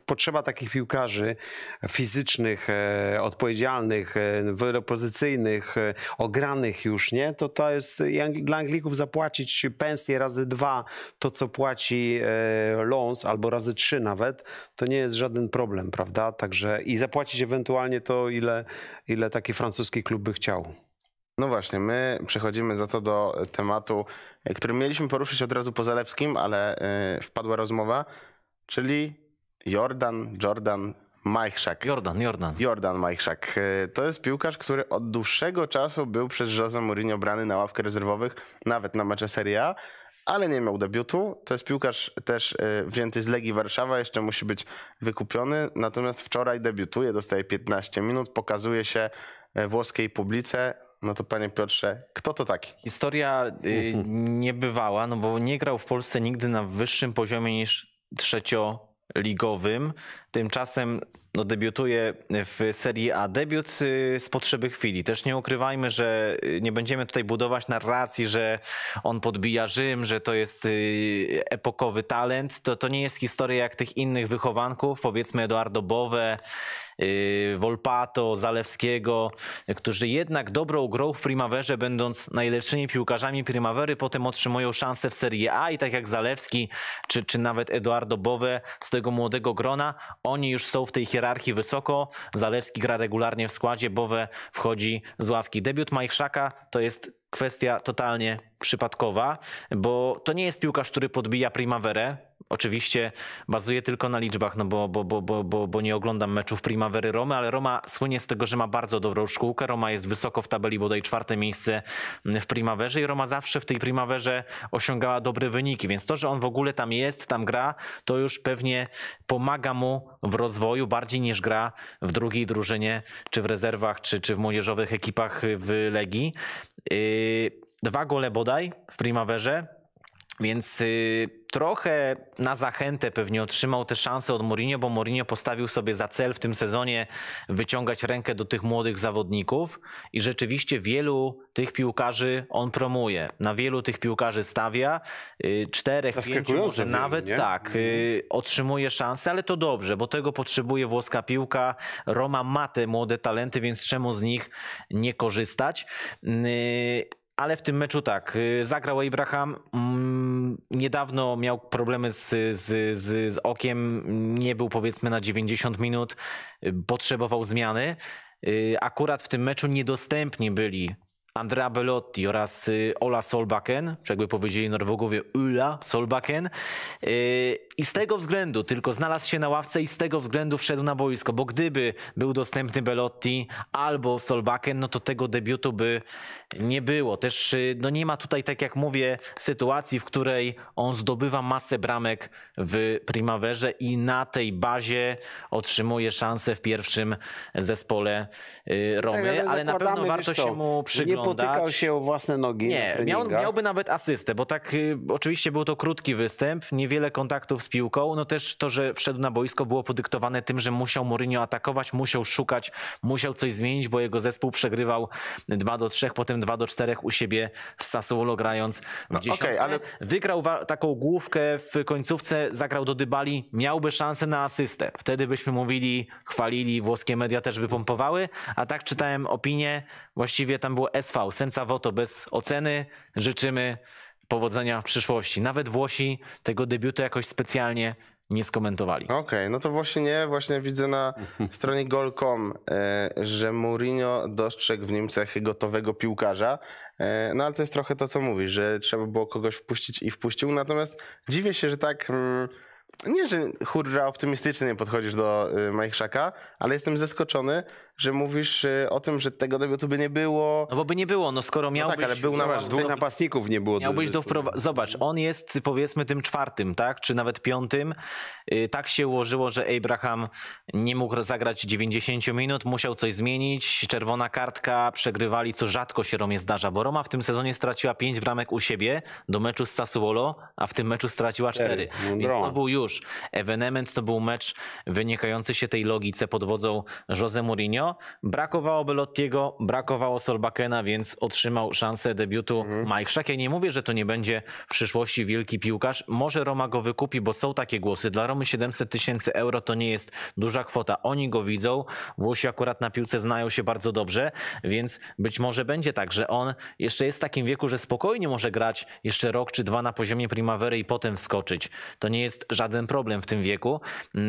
potrzeba takich piłkarzy fizycznych, e, odpowiedzialnych, e, wielopozycyjnych, e, ogranych już, nie? To to jest i Angli- dla Anglików zapłacić pensję razy dwa, to co płaci e, Lens, albo razy trzy nawet, to nie jest żaden problem, prawda? Także i zapłacić ewentualnie to, ile, ile taki francuski klub by chciał. No właśnie, my przechodzimy za to do tematu, który mieliśmy poruszyć od razu po Zalewskim, ale y, wpadła rozmowa, czyli Jordan, Jordan Majchrzak. Jordan, Jordan. Jordan Majchrzak. Y, To jest piłkarz, który od dłuższego czasu był przez Jose Mourinho brany na ławkę rezerwowych, nawet na mecze Serie A, ale nie miał debiutu. To jest piłkarz też y, wzięty z Legii Warszawa, jeszcze musi być wykupiony, natomiast wczoraj debiutuje, dostaje piętnaście minut, pokazuje się y, włoskiej publice. No to panie Piotrze, kto to taki? Historia y, niebywała, no bo nie grał w Polsce nigdy na wyższym poziomie niż trzecioligowym. Tymczasem no, debiutuje w Serie A. Debiut y, z potrzeby chwili. Też nie ukrywajmy, że y, nie będziemy tutaj budować narracji, że on podbija Rzym, że to jest y, epokowy talent. To, to nie jest historia jak tych innych wychowanków, powiedzmy Edoardo Bove, y, Volpato, Zalewskiego, którzy jednak dobrą grą w Primaverze, będąc najlepszymi piłkarzami Primavery, potem otrzymują szansę w Serie A i tak jak Zalewski, czy, czy nawet Edoardo Bove z tego młodego grona, oni już są w tej hierarchii wysoko. Zalewski gra regularnie w składzie, Bove wchodzi z ławki. Debiut Majchrzaka to jest kwestia totalnie przypadkowa, bo to nie jest piłkarz, który podbija Primaverę. Oczywiście bazuje tylko na liczbach, no bo, bo, bo, bo, bo, bo nie oglądam meczów Primavery Romy, ale Roma słynie z tego, że ma bardzo dobrą szkółkę. Roma jest wysoko w tabeli, bodaj czwarte miejsce w Primaverze i Roma zawsze w tej Primaverze osiągała dobre wyniki, więc to, że on w ogóle tam jest, tam gra, to już pewnie pomaga mu w rozwoju bardziej niż gra w drugiej drużynie, czy w rezerwach, czy, czy w młodzieżowych ekipach w Legii. Yy, dwa gole bodaj w Primaverze. Więc y, trochę na zachętę pewnie otrzymał te szanse od Mourinho, bo Mourinho postawił sobie za cel w tym sezonie wyciągać rękę do tych młodych zawodników i rzeczywiście wielu tych piłkarzy on promuje. Na wielu tych piłkarzy stawia. Y, czterech, pięciu, może wielu, nawet nie? tak, y, otrzymuje szansę, ale to dobrze, bo tego potrzebuje włoska piłka. Roma ma te młode talenty, więc czemu z nich nie korzystać? Y, Ale w tym meczu tak, zagrał Abraham, niedawno miał problemy z, z, z, z okiem, nie był powiedzmy na dziewięćdziesiąt minut, potrzebował zmiany. Akurat w tym meczu niedostępni byli Andrea Belotti oraz Ola Solbakken, czy jakby powiedzieli Norwegowie Ulla Solbakken. I z tego względu tylko znalazł się na ławce i z tego względu wszedł na boisko, bo gdyby był dostępny Belotti albo Solbakken, no to tego debiutu by nie było. Też no nie ma tutaj, tak jak mówię, sytuacji, w której on zdobywa masę bramek w Primaverze i na tej bazie otrzymuje szansę w pierwszym zespole Romy, Tak, ale ale na pewno warto się mu przyglądać. Nie potykał się o własne nogi. Nie, na miał, miałby nawet asystę, bo tak y, oczywiście był to krótki występ, niewiele kontaktów z piłką, no też to, że wszedł na boisko było podyktowane tym, że musiał Mourinho atakować, musiał szukać, musiał coś zmienić, bo jego zespół przegrywał dwa do trzech, potem dwa do czterech u siebie w Sassuolo grając w dziesiątkę. okej, ale- Wygrał wa- taką główkę w końcówce, zagrał do Dybali, miałby szansę na asystę. Wtedy byśmy mówili, chwalili, włoskie media też by pompowały, a tak czytałem opinię, właściwie tam było S V, senza voto, bez oceny, życzymy powodzenia w przyszłości. Nawet Włosi tego debiutu jakoś specjalnie nie skomentowali. Okej, no to właśnie nie, właśnie widzę na stronie goal kropka com, e, że Mourinho dostrzegł w nim cechy gotowego piłkarza, e, no ale to jest trochę to, co mówisz, że trzeba było kogoś wpuścić i wpuścił, natomiast dziwię się, że tak... Mm, nie, że hurra optymistycznie nie podchodzisz do y, Majchrzaka, ale jestem zaskoczony, że mówisz y, o tym, że tego debiutu by nie było. No bo by nie było, no skoro miałbyś... tak, ale był na zobacz, ławce. Dwóch napastników nie było. Miałbyś do dyspozycji. wprowa- Zobacz, on jest powiedzmy tym czwartym, tak? Czy nawet piątym. Yy, Tak się ułożyło, że Abraham nie mógł zagrać dziewięćdziesiąt minut, musiał coś zmienić. Czerwona kartka, przegrywali, co rzadko się Romie zdarza, bo Roma w tym sezonie straciła pięć bramek u siebie do meczu z Sassuolo, a w tym meczu straciła cztery. Cztery. Więc to był już ewenement, to był mecz wynikający się tej logice pod wodzą Jose Mourinho. Mourinho. Brakowało Belottiego, brakowało Solbakkena, więc otrzymał szansę debiutu mhm. Majchrzak. Ja nie mówię, że to nie będzie w przyszłości wielki piłkarz. Może Roma go wykupi, bo są takie głosy. Dla Romy siedemset tysięcy euro to nie jest duża kwota. Oni go widzą. Włosi akurat na piłce znają się bardzo dobrze, więc być może będzie tak, że on jeszcze jest w takim wieku, że spokojnie może grać jeszcze rok czy dwa na poziomie Primavery i potem wskoczyć. To nie jest żaden problem w tym wieku.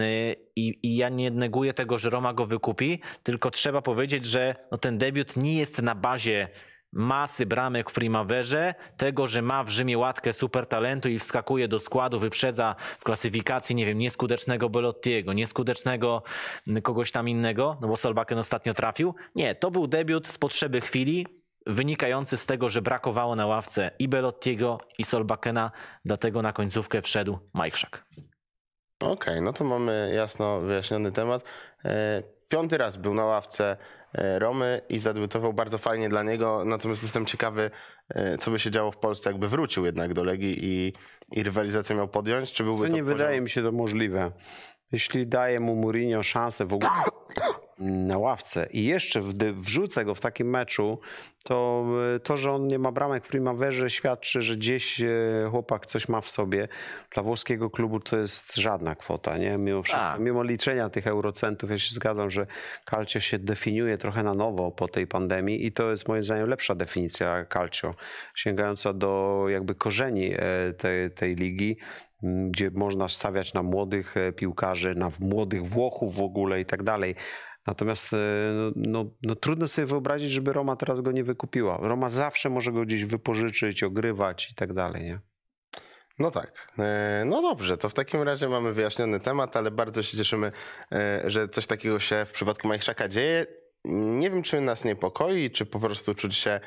I, i ja nie neguję tego, że Roma go wykupi, tylko trzeba powiedzieć, że no ten debiut nie jest na bazie masy bramek w Primaverze, tego, że ma w Rzymie łatkę super talentu i wskakuje do składu, wyprzedza w klasyfikacji, nie wiem, nieskutecznego Belottiego, nieskutecznego kogoś tam innego, no bo Solbakken ostatnio trafił. Nie, to był debiut z potrzeby chwili, wynikający z tego, że brakowało na ławce i Belottiego, i Solbakkena, dlatego na końcówkę wszedł Majchrzak. Okej, okay, no to mamy jasno wyjaśniony temat. Piąty raz był na ławce Romy i zadebiutował bardzo fajnie dla niego, natomiast jestem ciekawy, co by się działo w Polsce, jakby wrócił jednak do Legii i, i rywalizację miał podjąć. Czy byłby Co to nie poziom... wydaje mi się to możliwe. Jeśli daje mu Mourinho szansę w ogóle na ławce i jeszcze wrzucę go w takim meczu, to to, że on nie ma bramek w Primaverze, świadczy, że gdzieś chłopak coś ma w sobie. Dla włoskiego klubu to jest żadna kwota, nie? Mimo wszystko, mimo liczenia tych eurocentów, ja się zgadzam, że Calcio się definiuje trochę na nowo po tej pandemii i to jest moim zdaniem lepsza definicja Calcio, sięgająca do jakby korzeni tej, tej ligi, gdzie można stawiać na młodych piłkarzy, na młodych Włochów w ogóle i tak dalej. Natomiast no, no, no, trudno sobie wyobrazić, żeby Roma teraz go nie wykupiła. Roma zawsze może go gdzieś wypożyczyć, ogrywać i tak dalej, nie? No tak. No dobrze, to w takim razie mamy wyjaśniony temat, ale bardzo się cieszymy, że coś takiego się w przypadku Majchrzaka dzieje. Nie wiem, czy nas niepokoi, czy po prostu czuć się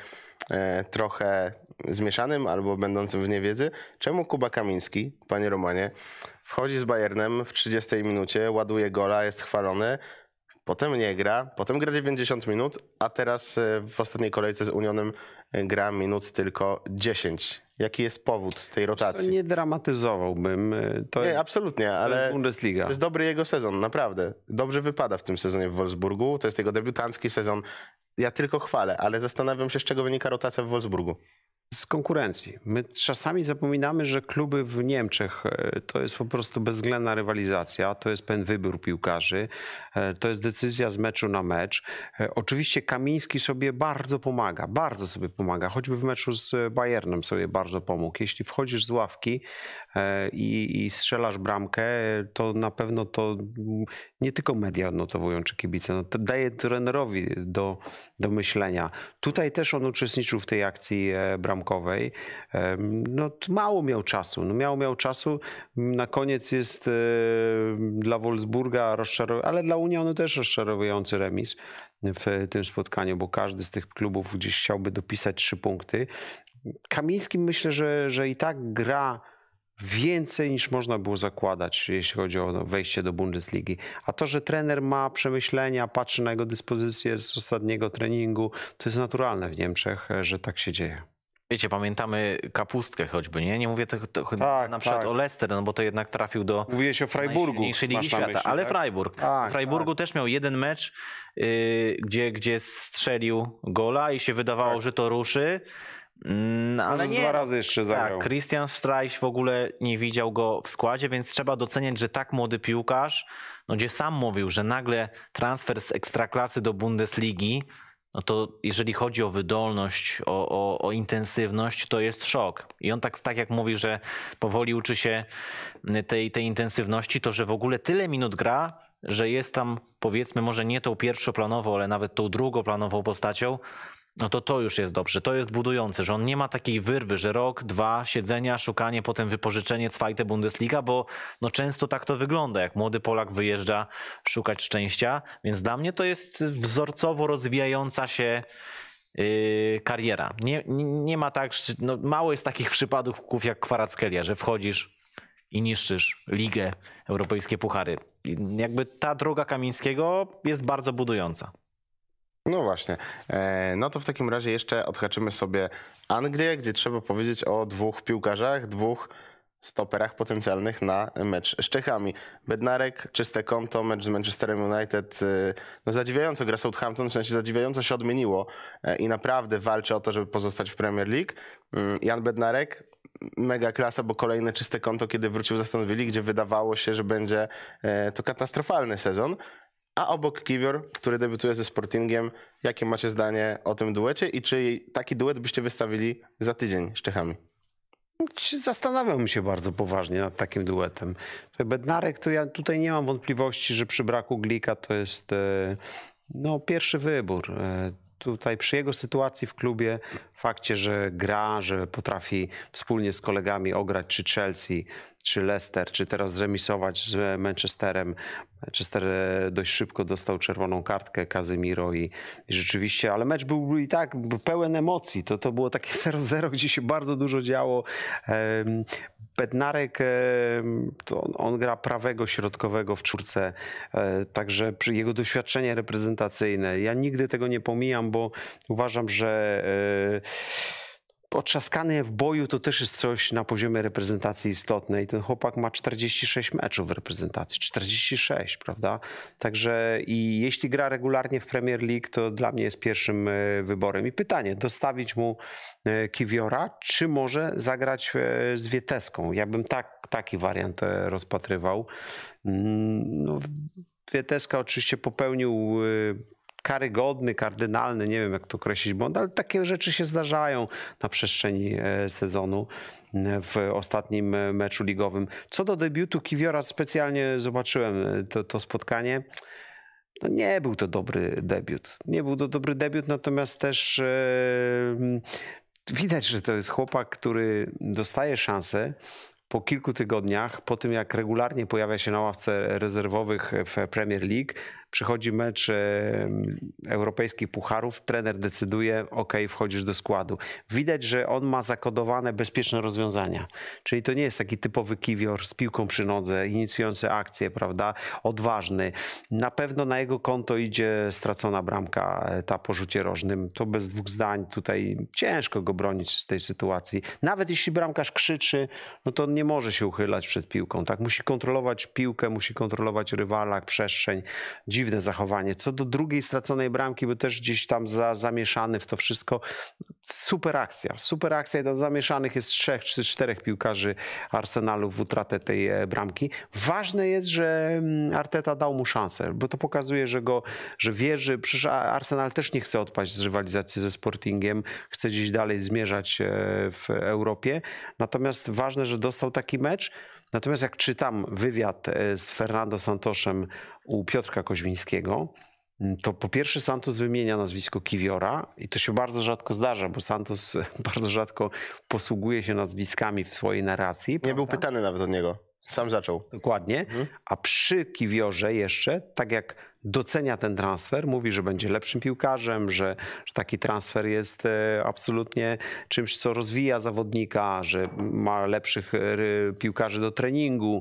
trochę zmieszanym albo będącym w niewiedzy. Czemu Kuba Kamiński, panie Romanie, wchodzi z Bayernem w trzydziestej minucie, ładuje gola, jest chwalony, potem nie gra, potem gra dziewięćdziesiąt minut, a teraz w ostatniej kolejce z Unionem gra minut tylko dziesięć. Jaki jest powód tej rotacji? Nie dramatyzowałbym. To nie, jest, absolutnie, ale to jest Bundesliga. To jest dobry jego sezon, naprawdę. Dobrze wypada w tym sezonie w Wolfsburgu. To jest jego debiutancki sezon. Ja tylko chwalę, ale zastanawiam się, z czego wynika rotacja w Wolfsburgu. Z konkurencji. My czasami zapominamy, że kluby w Niemczech to jest po prostu bezwzględna rywalizacja, to jest pewien wybór piłkarzy, to jest decyzja z meczu na mecz. Oczywiście Kamiński sobie bardzo pomaga, bardzo sobie pomaga, choćby w meczu z Bayernem sobie bardzo pomógł. Jeśli wchodzisz z ławki i, i strzelasz bramkę, to na pewno to nie tylko media odnotowują czy kibice, no to daje trenerowi do, do myślenia. Tutaj też on uczestniczył w tej akcji bramkowej. No, mało miał czasu. No, mało miał czasu. Na koniec jest e, dla Wolfsburga rozczarowujący, ale dla Unionu też rozczarowujący remis w tym spotkaniu, bo każdy z tych klubów gdzieś chciałby dopisać trzy punkty. Kamiński myślę, że, że i tak gra więcej niż można było zakładać, jeśli chodzi o wejście do Bundesligi. A to, że trener ma przemyślenia, patrzy na jego dyspozycję z ostatniego treningu, to jest naturalne w Niemczech, że tak się dzieje. Wiecie, pamiętamy Kapustkę choćby, nie? Nie mówię to, to tak, na przykład tak. o Leicester, no bo to jednak trafił do Mówiłeś o Freiburgu, najsilniejszej ligi świata, myśli, ale tak? Freiburg. Tak, w Freiburgu tak. też miał jeden mecz, yy, gdzie, gdzie strzelił gola i się wydawało, tak. że to ruszy. No, ale nie. Dwa razy jeszcze zagrał. Tak, Christian Streich w ogóle nie widział go w składzie, więc trzeba doceniać, że tak młody piłkarz, no gdzie sam mówił, że nagle transfer z Ekstraklasy do Bundesligi, no to jeżeli chodzi o wydolność, o, o, o intensywność, to jest szok. I on tak, tak jak mówi, że powoli uczy się tej, tej intensywności, to że w ogóle tyle minut gra, że jest tam powiedzmy może nie tą pierwszoplanową, ale nawet tą drugoplanową postacią, no to to już jest dobrze, to jest budujące, że on nie ma takiej wyrwy, że rok, dwa siedzenia, szukanie, potem wypożyczenie, Zweite Bundesliga, bo no często tak to wygląda, jak młody Polak wyjeżdża szukać szczęścia, więc dla mnie to jest wzorcowo rozwijająca się yy, kariera. Nie, nie, nie ma tak, no mało jest takich przypadków jak Kvaratskhelia, że wchodzisz i niszczysz ligę, europejskie puchary. I jakby ta droga Kamińskiego jest bardzo budująca. No właśnie. No to w takim razie jeszcze odhaczymy sobie Anglię, gdzie trzeba powiedzieć o dwóch piłkarzach, dwóch stoperach potencjalnych na mecz z Czechami. Bednarek, czyste konto, mecz z Manchesterem United, no zadziwiająco gra Southampton, w sensie zadziwiająco się odmieniło i naprawdę walczy o to, żeby pozostać w Premier League. Jan Bednarek, mega klasa, bo kolejne czyste konto, kiedy wrócił z Aston Villa, gdzie wydawało się, że będzie to katastrofalny sezon. A obok Kiwior, który debiutuje ze Sportingiem, jakie macie zdanie o tym duecie i czy taki duet byście wystawili za tydzień z Czechami? Zastanawiam się bardzo poważnie nad takim duetem. Bednarek, to ja tutaj nie mam wątpliwości, że przy braku Glika to jest no, pierwszy wybór. Tutaj przy jego sytuacji w klubie, fakcie, że gra, że potrafi wspólnie z kolegami ograć czy Chelsea, czy Leicester, czy teraz zremisować z Manchesterem. Manchester dość szybko dostał czerwoną kartkę Casemiro i, i rzeczywiście, ale mecz był i tak pełen emocji. To, to było takie zero zero, gdzie się bardzo dużo działo. Bednarek, to on, on gra prawego środkowego w czwórce, także jego doświadczenie reprezentacyjne. Ja nigdy tego nie pomijam, bo uważam, że otrzaskany w boju to też jest coś na poziomie reprezentacji istotne i ten chłopak ma czterdzieści sześć meczów w reprezentacji, czterdzieści sześć, prawda? Także i jeśli gra regularnie w Premier League, to dla mnie jest pierwszym wyborem. I pytanie, dostawić mu Kiwiora, czy może zagrać z Wieteską? Ja bym tak, taki wariant rozpatrywał. No, Wieteska oczywiście popełnił karygodny, kardynalny, nie wiem jak to określić błąd, ale takie rzeczy się zdarzają na przestrzeni sezonu w ostatnim meczu ligowym. Co do debiutu Kiwiora, specjalnie zobaczyłem to, to spotkanie. No nie był to dobry debiut. Nie był to dobry debiut, natomiast też e, widać, że to jest chłopak, który dostaje szansę po kilku tygodniach, po tym jak regularnie pojawia się na ławce rezerwowych w Premier League, przychodzi mecz europejskich pucharów, trener decyduje, ok, wchodzisz do składu. Widać, że on ma zakodowane bezpieczne rozwiązania. Czyli to nie jest taki typowy Kiwior z piłką przy nodze, inicjujący akcję, prawda, odważny. Na pewno na jego konto idzie stracona bramka, ta po rzucie rożnym. To bez dwóch zdań tutaj ciężko go bronić z tej sytuacji. Nawet jeśli bramkarz krzyczy, no to on nie może się uchylać przed piłką. Tak? Musi kontrolować piłkę, musi kontrolować rywala, przestrzeń. Dziwne zachowanie. Co do drugiej straconej bramki, bo też gdzieś tam za, zamieszany w to wszystko. Super akcja. Super akcja. Tam zamieszanych jest trzech czy czterech piłkarzy Arsenalu w utratę tej bramki. Ważne jest, że Arteta dał mu szansę, bo to pokazuje, że go, że wierzy. Przecież Arsenal też nie chce odpaść z rywalizacji ze Sportingiem. Chce gdzieś dalej zmierzać w Europie. Natomiast ważne, że dostał taki mecz. Natomiast jak czytam wywiad z Fernando Santoszem u Piotrka Koźmińskiego, to po pierwsze Santos wymienia nazwisko Kiwiora i to się bardzo rzadko zdarza, bo Santos bardzo rzadko posługuje się nazwiskami w swojej narracji. Nie prawda? był pytany nawet o niego. Sam zaczął. Dokładnie. Mhm. A przy Kiwiorze jeszcze, tak jak docenia ten transfer, mówi, że będzie lepszym piłkarzem, że, że taki transfer jest absolutnie czymś, co rozwija zawodnika, że ma lepszych piłkarzy do treningu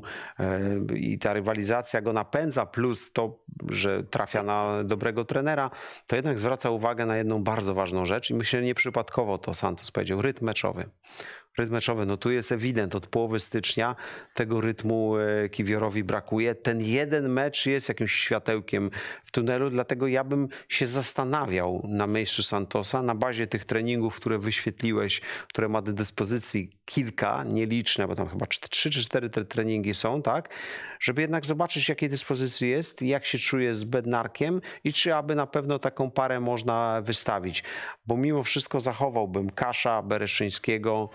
i ta rywalizacja go napędza, plus to, że trafia na dobrego trenera, to jednak zwraca uwagę na jedną bardzo ważną rzecz i myślę, nieprzypadkowo to Santos powiedział, rytm meczowy. Rytm meczowy, no tu jest ewident, od połowy stycznia tego rytmu Kiwiorowi brakuje. Ten jeden mecz jest jakimś światełkiem w tunelu, dlatego ja bym się zastanawiał na miejscu Santosa, na bazie tych treningów, które wyświetliłeś, które ma do dyspozycji kilka, nieliczne, bo tam chyba trzy czy cztery te treningi są, tak? Żeby jednak zobaczyć, jakiej dyspozycji jest, jak się czuje z Bednarkiem i czy aby na pewno taką parę można wystawić. Bo mimo wszystko zachowałbym Kasza, Bereszyńskiego.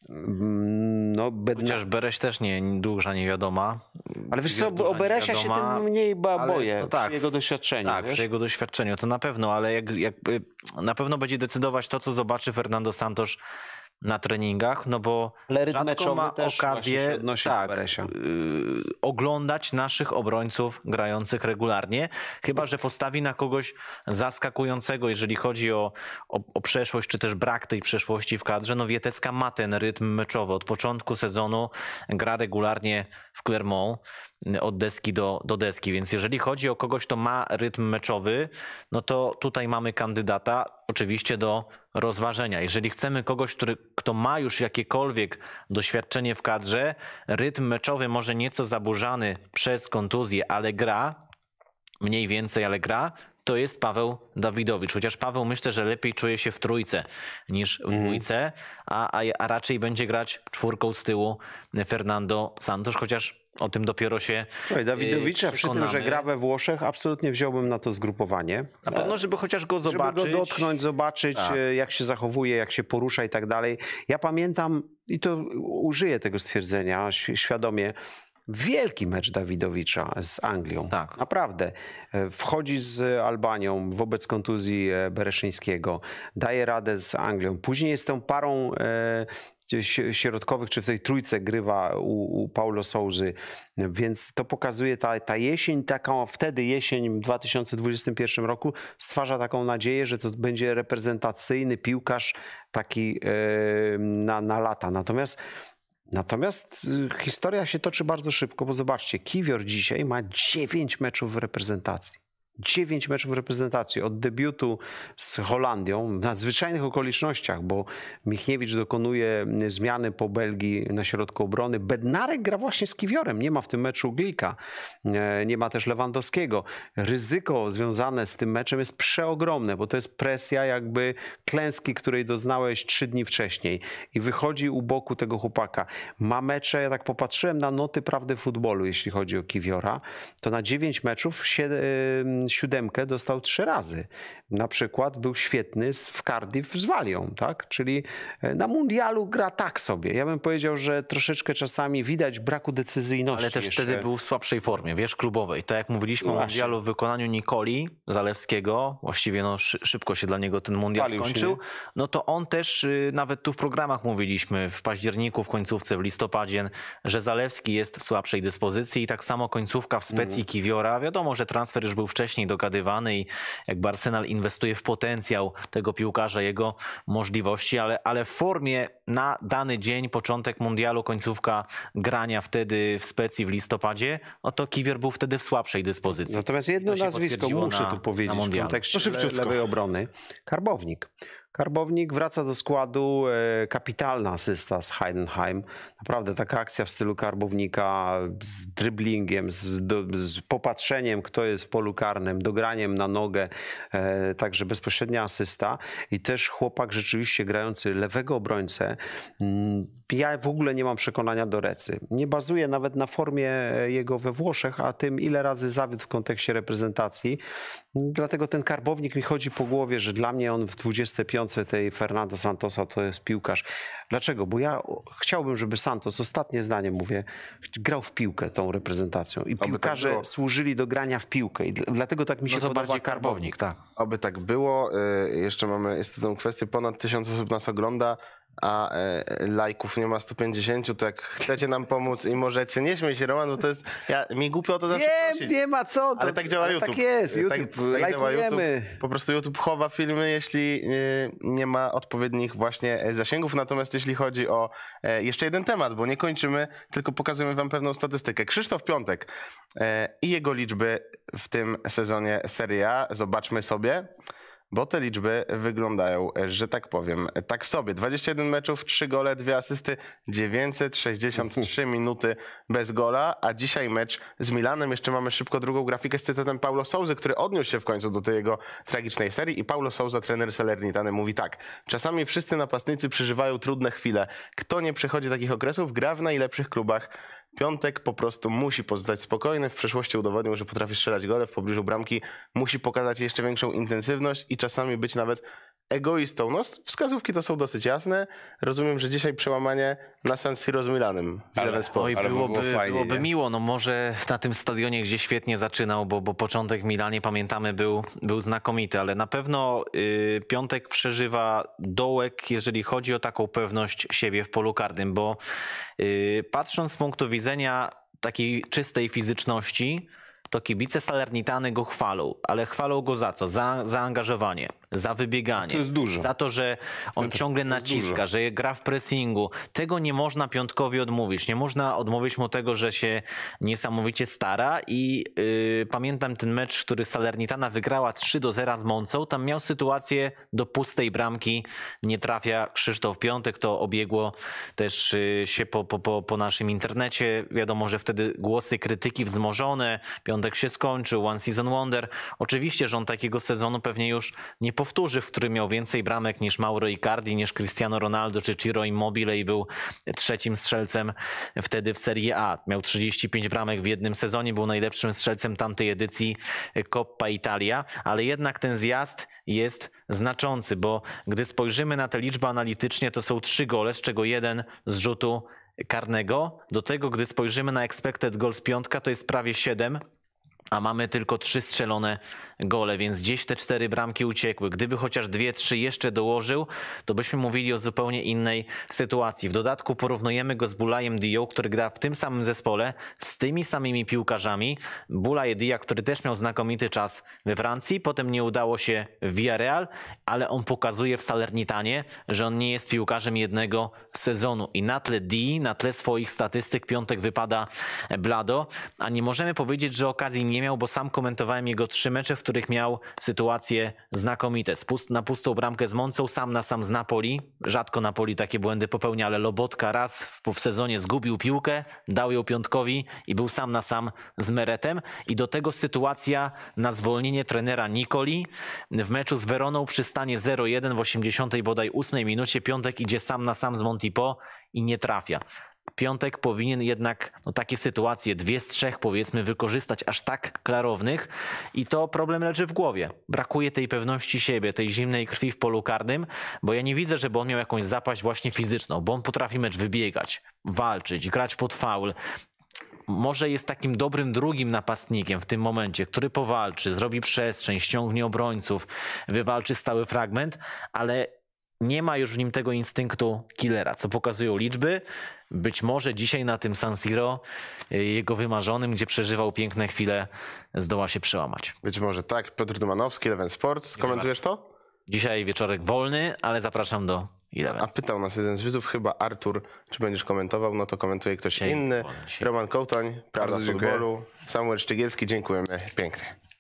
No, Bednar... Chociaż Bereś też nie duża niewiadoma. Ale wiesz co, o Beresia się tym mniej boję, no tak, przy jego doświadczeniu. Tak, wiesz? przy jego doświadczeniu to na pewno, ale jak, jak, na pewno będzie decydować to, co zobaczy Fernando Santos na treningach, no bo rzadko ma okazję tak, y, oglądać naszych obrońców grających regularnie, chyba że postawi na kogoś zaskakującego, jeżeli chodzi o, o, o przeszłość, czy też brak tej przeszłości w kadrze. No Wieteska ma ten rytm meczowy. Od początku sezonu gra regularnie w Clermont od deski do, do deski, więc jeżeli chodzi o kogoś, kto ma rytm meczowy, no to tutaj mamy kandydata. oczywiście do rozważenia. Jeżeli chcemy kogoś, który, kto ma już jakiekolwiek doświadczenie w kadrze, rytm meczowy może nieco zaburzany przez kontuzję, ale gra, mniej więcej, ale gra, to jest Paweł Dawidowicz. Chociaż Paweł myślę, że lepiej czuje się w trójce niż w dwójce, a, a, a raczej będzie grać czwórką z tyłu Fernando Santos, chociaż o tym dopiero się Słuchaj, Dawidowicza yy, przy tym, że gra we Włoszech, absolutnie wziąłbym na to zgrupowanie. Na pewno, żeby chociaż go zobaczyć. Żeby go dotknąć, zobaczyć, Tak. jak się zachowuje, jak się porusza i tak dalej. Ja pamiętam, i to użyję tego stwierdzenia ś- świadomie, wielki mecz Dawidowicza z Anglią. Tak. Naprawdę. Wchodzi z Albanią wobec kontuzji Bereszyńskiego. Daje radę z Anglią. Później jest tą parą e, środkowych, czy w tej trójce grywa u, u Paulo Sousy. Więc to pokazuje ta, ta jesień, taką wtedy jesień w dwa tysiące dwudziestym pierwszym roku stwarza taką nadzieję, że to będzie reprezentacyjny piłkarz taki e, na, na lata. Natomiast Natomiast historia się toczy bardzo szybko, bo zobaczcie, Kiwior dzisiaj ma dziewięć meczów w reprezentacji. Dziewięć meczów w reprezentacji. Od debiutu z Holandią w nadzwyczajnych okolicznościach, bo Michniewicz dokonuje zmiany po Belgii na środku obrony. Bednarek gra właśnie z Kiwiorem. Nie ma w tym meczu Glika. Nie ma też Lewandowskiego. Ryzyko związane z tym meczem jest przeogromne, bo to jest presja jakby klęski, której doznałeś trzy dni wcześniej. I wychodzi u boku tego chłopaka. Ma mecze, ja tak popatrzyłem na noty prawdy futbolu, jeśli chodzi o Kiwiora, to na dziewięć meczów siedem siódemkę dostał trzy razy. Na przykład był świetny w Cardiff z Walią, tak? Czyli na mundialu gra tak sobie. Ja bym powiedział, że troszeczkę czasami widać braku decyzyjności. Ale też jeszcze. wtedy był w słabszej formie, wiesz, klubowej. Tak jak mówiliśmy No o właśnie. mundialu w wykonaniu Nikoli Zalewskiego, właściwie no, szy- szybko się dla niego ten mundial Spalił się, skończył, nie? no to on też, y, nawet tu w programach mówiliśmy, w październiku, w końcówce, w listopadzie, że Zalewski jest w słabszej dyspozycji i tak samo końcówka w specji Mhm. Kiwiora. Wiadomo, że transfer już był wcześniej dogadywany i jakby Arsenal inwestuje w potencjał tego piłkarza, jego możliwości, ale, ale w formie na dany dzień, początek mundialu, końcówka grania wtedy w specji w listopadzie, no to Kiwior był wtedy w słabszej dyspozycji. Natomiast jedno To się nazwisko potwierdziło muszę na- tu powiedzieć na w mundialu. kontekście To szybciutko. le- lewej obrony. Karbownik. Karbownik wraca do składu, e, kapitalna asysta z Heidenheim. Naprawdę taka akcja w stylu Karbownika z driblingiem, z, do, z popatrzeniem, kto jest w polu karnym, dograniem na nogę, e, także bezpośrednia asysta. I też chłopak rzeczywiście grający lewego obrońcę. Mm, Ja w ogóle nie mam przekonania do Recy. Nie bazuję nawet na formie jego we Włoszech, a tym ile razy zawiódł w kontekście reprezentacji. Dlatego ten Karbownik mi chodzi po głowie, że dla mnie on w dwudziestej piątce tej Fernando Santosa to jest piłkarz. Dlaczego? Bo ja chciałbym, żeby Santos, ostatnie zdanie mówię, grał w piłkę tą reprezentacją i tak piłkarze było. służyli do grania w piłkę i dl- dlatego tak mi się No to podoba bardziej Karbownik, tak. Oby tak było. Y, Jeszcze mamy jest tę kwestię, ponad tysiąc osób nas ogląda, a e, lajków nie ma sto pięćdziesiąt, to jak chcecie nam pomóc i możecie, nie śmiej się Roman, bo to jest, ja, mi głupio o to zawsze Nie, prosić. nie ma co. To, Ale tak działa ale YouTube. Tak jest, YouTube. Tak, tak działa YouTube. Lajkujemy. Po prostu YouTube chowa filmy, jeśli y, nie ma odpowiednich właśnie e, zasięgów. Natomiast jeśli chodzi o e, jeszcze jeden temat, bo nie kończymy, tylko pokazujemy wam pewną statystykę. Krzysztof Piątek e, i jego liczby w tym sezonie Serie A. Zobaczmy sobie. Bo te liczby wyglądają, że tak powiem, tak sobie. dwadzieścia jeden meczów, trzy gole, dwie asysty, dziewięćset sześćdziesiąt trzy minuty bez gola, a dzisiaj mecz z Milanem. Jeszcze mamy szybko drugą grafikę z cytatem Paulo Sousy, który odniósł się w końcu do tej jego tragicznej serii i Paulo Sousa, trener Salernitany, mówi tak. Czasami wszyscy napastnicy przeżywają trudne chwile. Kto nie przechodzi takich okresów, gra w najlepszych klubach. Piątek po prostu musi pozostać spokojny. W przeszłości udowodnił, że potrafi strzelać gole w pobliżu bramki. Musi pokazać jeszcze większą intensywność i czasami być nawet egoistą. No, wskazówki to są dosyć jasne. Rozumiem, że dzisiaj przełamanie na San Siro z Milanem. Ale- Sport. Oj, Ale by byłoby, było fajnie, byłoby nie? miło, no może na tym stadionie, gdzie świetnie zaczynał, bo, bo początek w Milanie, pamiętamy, był, był znakomity, ale na pewno y, Piątek przeżywa dołek, jeżeli chodzi o taką pewność siebie w polu karnym, bo y, patrząc z punktu widzenia takiej czystej fizyczności, to kibice Salernitany go chwalą, ale chwalą go za co? Za zaangażowanie, za wybieganie, To jest dużo. za to, że on To- ciągle to jest naciska, dużo. że gra w pressingu. Tego nie można Piątkowi odmówić. Nie można odmówić mu tego, że się niesamowicie stara i yy, pamiętam ten mecz, który Salernitana wygrała trzy do zera z Moncą. Tam miał sytuację do pustej bramki, nie trafia Krzysztof Piątek, to obiegło też yy, się po, po, po, po naszym internecie. Wiadomo, że wtedy głosy krytyki wzmożone, Piątek się skończył, one season wonder. Oczywiście, że on takiego sezonu pewnie już nie powtórzy, w którym miał więcej bramek niż Mauro Icardi, niż Cristiano Ronaldo czy Ciro Immobile i był trzecim strzelcem wtedy w Serie A. Miał trzydzieści pięć bramek w jednym sezonie, był najlepszym strzelcem tamtej edycji Coppa Italia, ale jednak ten zjazd jest znaczący, bo gdy spojrzymy na te liczby analitycznie, to są trzy gole, z czego jeden z rzutu karnego. Do tego, gdy spojrzymy na expected goals piątka, to jest prawie siedem, a mamy tylko trzy strzelone gole, więc gdzieś te cztery bramki uciekły. Gdyby chociaż dwie, trzy jeszcze dołożył, to byśmy mówili o zupełnie innej sytuacji. W dodatku porównujemy go z Boulajem Dią, który gra w tym samym zespole, z tymi samymi piłkarzami. Boulaye Dia, który też miał znakomity czas we Francji, potem nie udało się w Villarreal, ale on pokazuje w Salernitanie, że on nie jest piłkarzem jednego sezonu. I na tle Dii, na tle swoich statystyk Piątek wypada blado, a nie możemy powiedzieć, że okazji nie miał, bo sam komentowałem jego trzy mecze, w których miał sytuacje znakomite. Na pustą bramkę z Moncą, sam na sam z Napoli. Rzadko Napoli takie błędy popełnia, ale Lobotka raz w, w sezonie zgubił piłkę, dał ją Piątkowi i był sam na sam z Meretem. I do tego sytuacja na zwolnienie trenera Nicoli. W meczu z Weroną przy stanie zero jeden w osiemdziesiątej bodaj ósmej minucie Piątek idzie sam na sam z Montipo i nie trafia. Piątek powinien jednak no, takie sytuacje, dwie z trzech powiedzmy, wykorzystać aż tak klarownych i to problem leży w głowie. Brakuje tej pewności siebie, tej zimnej krwi w polu karnym, bo ja nie widzę, żeby on miał jakąś zapaść właśnie fizyczną, bo on potrafi mecz wybiegać, walczyć, grać pod faul. Może jest takim dobrym drugim napastnikiem w tym momencie, który powalczy, zrobi przestrzeń, ściągnie obrońców, wywalczy stały fragment, ale nie ma już w nim tego instynktu killera, co pokazują liczby. Być może dzisiaj na tym San Siro, jego wymarzonym, gdzie przeżywał piękne chwile, zdoła się przełamać. Być może tak. Piotr Dumanowski, Eleven Sports. Komentujesz to? Dzisiaj wieczorek wolny, ale zapraszam do Eleven. A pytał nas jeden z widzów, chyba Artur, czy będziesz komentował, no to komentuje ktoś Dzisiaj inny. wolny, dzisiaj. Roman Kołtoń, Prawda Bardzo dziękuję. Futbolu, Samuel Szczygielski, dziękujemy pięknie.